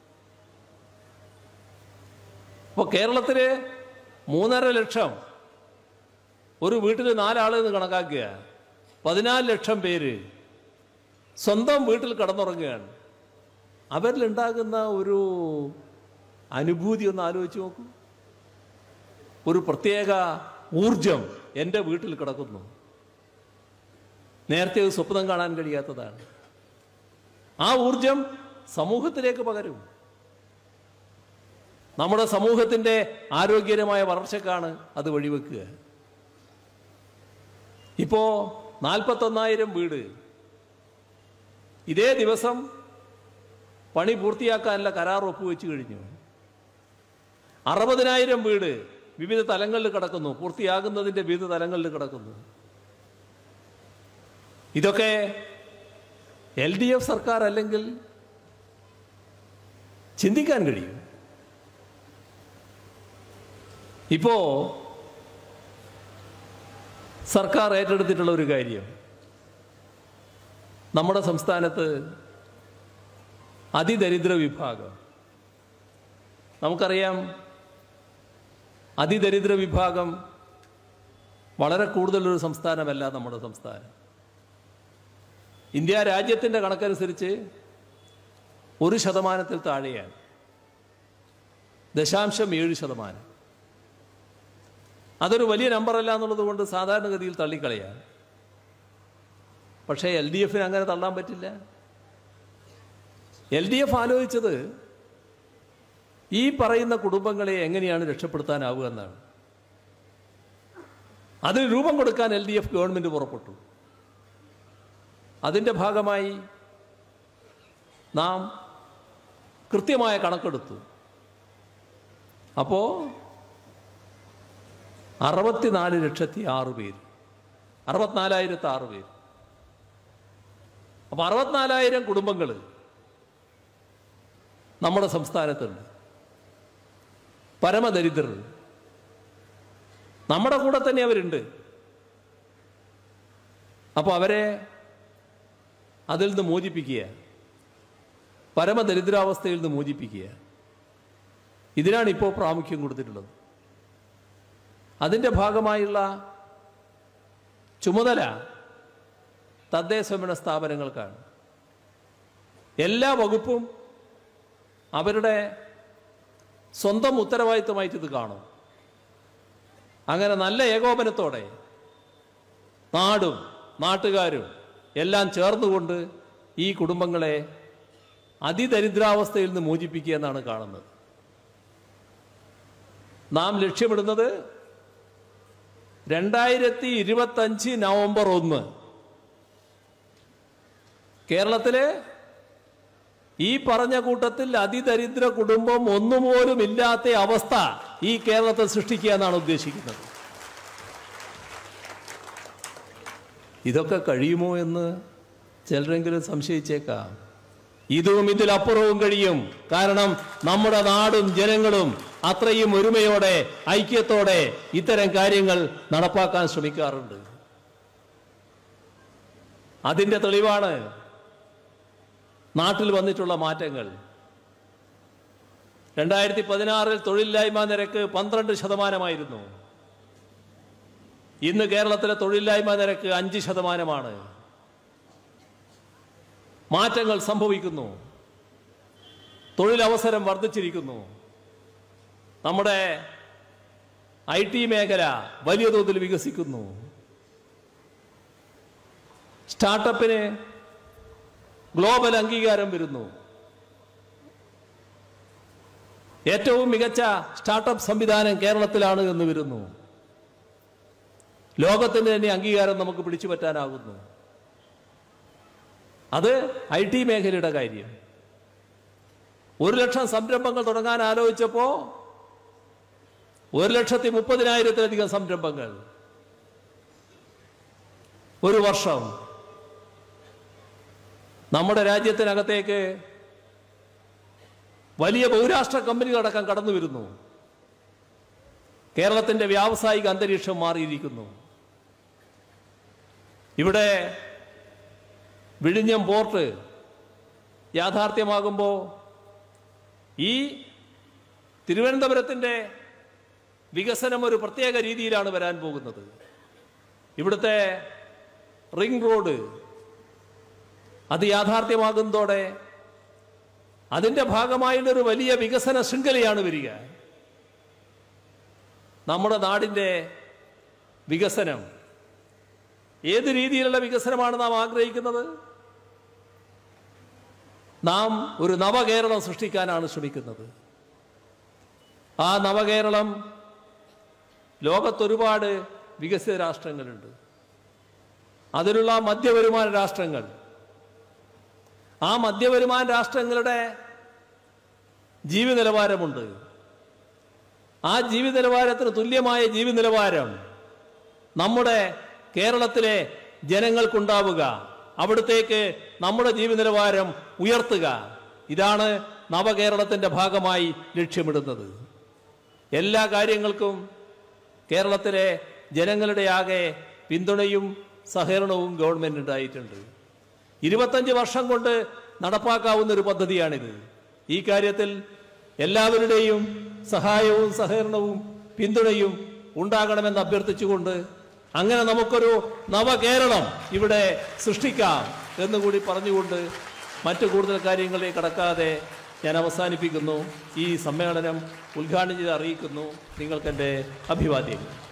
അപ്പോൾ കേരളത്തിൽ 3.5 ലക്ഷം ഒരു വീട്ടിൽ 4 ആളെന്ന് കണക്കാക്കുക. 14 ലക്ഷം പേര് സ്വന്തം വീട്ടിൽ കിടന്നുറങ്ങുകയാണ്. അവരിലുണ്ടാകുന്ന ഒരു അനുഭൂതി ഒന്ന് ആലോചിച്ച് നോക്കൂ. ഒരു പ്രത്യേക ഊർജം എൻ്റെ വീട്ടിൽ കിടക്കുന്നു. നേരത്തെ ഒരു സ്വപ്നം കാണാൻ കഴിയാത്തതാണ്. ആ ഊർജം സമൂഹത്തിലേക്ക് പകരും. നമ്മുടെ സമൂഹത്തിൻ്റെ ആരോഗ്യകരമായ വളർച്ചക്കാണ് അത് വഴിവെക്കുക. ഇപ്പോൾ 41,000 വീട് ഇതേ ദിവസം പണി പൂർത്തിയാക്കാനുള്ള കരാർ ഒപ്പുവെച്ച് കഴിഞ്ഞു. 60,000 വീട് വിവിധ തലങ്ങളിൽ കിടക്കുന്നു, പൂർത്തിയാകുന്നതിൻ്റെ വിവിധ തലങ്ങളിൽ കിടക്കുന്നു. ഇതൊക്കെ LDF സർക്കാർ അല്ലെങ്കിൽ ചിന്തിക്കാൻ കഴിയും. ഇപ്പോ സർക്കാർ ഏറ്റെടുത്തിട്ടുള്ള ഒരു കാര്യം, നമ്മുടെ സംസ്ഥാനത്ത് അതിദരിദ്ര വിഭാഗം, നമുക്കറിയാം അതിദരിദ്ര വിഭാഗം വളരെ കൂടുതലൊരു സംസ്ഥാനമല്ല നമ്മുടെ സംസ്ഥാനം. ഇന്ത്യ രാജ്യത്തിൻ്റെ കണക്കനുസരിച്ച് 1% താഴെയാണ്, 0.7%. അതൊരു വലിയ നമ്പറല്ല എന്നുള്ളത് കൊണ്ട് സാധാരണഗതിയിൽ തള്ളിക്കളയാണ്. പക്ഷേ LDFന് അങ്ങനെ തള്ളാൻ പറ്റില്ല. LDF ആലോചിച്ചത് ഈ പറയുന്ന കുടുംബങ്ങളെ എങ്ങനെയാണ് രക്ഷപ്പെടുത്താനാവുക എന്നാണ്. അതിന് രൂപം കൊടുക്കാൻ LDF ഗവൺമെൻറ് പുറപ്പെട്ടു. അതിൻ്റെ ഭാഗമായി നാം കൃത്യമായ കണക്കെടുത്തു. അപ്പോൾ 64,006,000 പേര്, 64,006 പേര്. അപ്പോൾ 64,000 കുടുംബങ്ങൾ നമ്മുടെ സംസ്ഥാനത്തുണ്ട്. പരമദരിദ്രർ നമ്മുടെ കൂടെ തന്നെ അവരുണ്ട്. അപ്പോൾ അവരെ അതിൽ നിന്ന് മോചിപ്പിക്കുക, പരമദരിദ്രാവസ്ഥയിൽ നിന്ന് മോചിപ്പിക്കുക, ഇതിനാണ് ഇപ്പോൾ പ്രാമുഖ്യം കൊടുത്തിട്ടുള്ളത്. അതിൻ്റെ ഭാഗമായുള്ള ചുമതല തദ്ദേശഭരണ സ്ഥാപനങ്ങൾക്കാണ്. എല്ലാ വകുപ്പും അവരുടെ സ്വന്തം ഉത്തരവാദിത്തമായിട്ട് ഇത് കാണും. അങ്ങനെ നല്ല ഏകോപനത്തോടെ നാടും നാട്ടുകാരും എല്ലാം ചേർന്നുകൊണ്ട് ഈ കുടുംബങ്ങളെ അതിദരിദ്രാവസ്ഥയിൽ നിന്ന് മോചിപ്പിക്കുക എന്നാണ് കാണുന്നത്. നാം ലക്ഷ്യമിടുന്നത് 2025 നവംബർ 1 കേരളത്തിലെ ഈ പറഞ്ഞ കൂട്ടത്തിൽ അതിദരിദ്ര കുടുംബം ഒന്നുപോലും ഇല്ലാത്ത അവസ്ഥ ഈ കേരളത്തിൽ സൃഷ്ടിക്കുക എന്നാണ് ഉദ്ദേശിക്കുന്നത്. ഇതൊക്കെ കഴിയുമോ എന്ന് ചിലരെങ്കിലും സംശയിച്ചേക്കാം. ഇതും ഇതിലപ്പുറവും കഴിയും. കാരണം നമ്മുടെ നാടും ജനങ്ങളും അത്രയും ഒരുമയോടെ ഐക്യത്തോടെ ഇത്തരം കാര്യങ്ങൾ നടപ്പാക്കാൻ ശ്രമിക്കാറുണ്ട്. അതിൻ്റെ തെളിവാണ് നാട്ടിൽ വന്നിട്ടുള്ള മാറ്റങ്ങൾ. 2016 തൊഴിലില്ലായ്മ നിരക്ക് 12%. ഇന്ന് കേരളത്തിലെ തൊഴിലില്ലായ്മ നിരക്ക് 5%. മാറ്റങ്ങൾ സംഭവിക്കുന്നു. തൊഴിലവസരം വർദ്ധിച്ചിരിക്കുന്നു. നമ്മുടെ IT മേഖല വലിയ തോതിൽ വികസിക്കുന്നു. സ്റ്റാർട്ടപ്പിന് ഗ്ലോബൽ അംഗീകാരം വരുന്നു. ഏറ്റവും മികച്ച സ്റ്റാർട്ടപ്പ് സംവിധാനം കേരളത്തിലാണ് എന്ന് വരുന്നു. ലോകത്തിന് തന്നെ അംഗീകാരം നമുക്ക് പിടിച്ചു പറ്റാനാകുന്നു. അത് IT മേഖലയുടെ കാര്യം. 1,00,000 സംരംഭങ്ങൾ തുടങ്ങാൻ ആലോചിച്ചപ്പോൾ 1,30,000-ലധികം സംരംഭങ്ങൾ ഒരു വർഷം. നമ്മുടെ രാജ്യത്തിനകത്തേക്ക് വലിയ ബഹുരാഷ്ട്ര കമ്പനികളടക്കം കടന്നു വരുന്നു. കേരളത്തിന്റെ വ്യാവസായിക അന്തരീക്ഷം മാറിയിരിക്കുന്നു. ഇവിടെ വിഴിഞ്ഞം പോർട്ട് യാഥാർത്ഥ്യമാകുമ്പോൾ ഈ തിരുവനന്തപുരത്തിൻ്റെ വികസനം ഒരു പ്രത്യേക രീതിയിലാണ് വരാൻ പോകുന്നത്. ഇവിടുത്തെ റിംഗ് റോഡ് അത് യാഥാർത്ഥ്യമാകുന്നതോടെ അതിൻ്റെ ഭാഗമായുള്ളൊരു വലിയ വികസന ശൃംഖലയാണ് വരിക. നമ്മുടെ നാടിൻ്റെ വികസനം ഏത് രീതിയിലുള്ള വികസനമാണ് നാം ആഗ്രഹിക്കുന്നത്? നാം ഒരു നവകേരളം സൃഷ്ടിക്കാനാണ് ശ്രമിക്കുന്നത്. ആ നവകേരളം ലോകത്തൊരുപാട് വികസിത രാഷ്ട്രങ്ങളുണ്ട്. അതിലുള്ള മധ്യവരുമാന രാഷ്ട്രങ്ങൾ, ആ മധ്യവരുമാന രാഷ്ട്രങ്ങളുടെ ജീവിത നിലവാരമുണ്ട്. ആ ജീവിത നിലവാരത്തിന് തുല്യമായ ജീവിത നിലവാരം നമ്മുടെ കേരളത്തിലെ ജനങ്ങൾക്കുണ്ടാവുക, അവിടത്തേക്ക് നമ്മുടെ ജീവിത നിലവാരം ഉയർത്തുക, ഇതാണ് നവകേരളത്തിൻ്റെ ഭാഗമായി ലക്ഷ്യമിടുന്നത്. എല്ലാ കാര്യങ്ങൾക്കും കേരളത്തിലെ ജനങ്ങളുടെ ആകെ പിന്തുണയും സഹകരണവും ഗവൺമെന്റ് ഉണ്ടായിട്ടുണ്ട്. 25 വർഷം കൊണ്ട് നടപ്പാക്കാവുന്ന ഒരു പദ്ധതിയാണിത്. ഈ കാര്യത്തിൽ എല്ലാവരുടെയും സഹായവും സഹകരണവും പിന്തുണയും ഉണ്ടാകണമെന്ന് അഭ്യർത്ഥിച്ചുകൊണ്ട് അങ്ങനെ നമുക്കൊരു നവകേരളം ഇവിടെ സൃഷ്ടിക്കാം എന്നുകൂടി പറഞ്ഞുകൊണ്ട് മറ്റു കൂടുതൽ കാര്യങ്ങളിലേക്ക് കടക്കാതെ ഞാൻ അവസാനിപ്പിക്കുന്നു. ഈ സമ്മേളനം ഉദ്ഘാടനം ചെയ്ത് അറിയിക്കുന്നു. നിങ്ങൾക്കെൻ്റെ അഭിവാദ്യങ്ങൾ.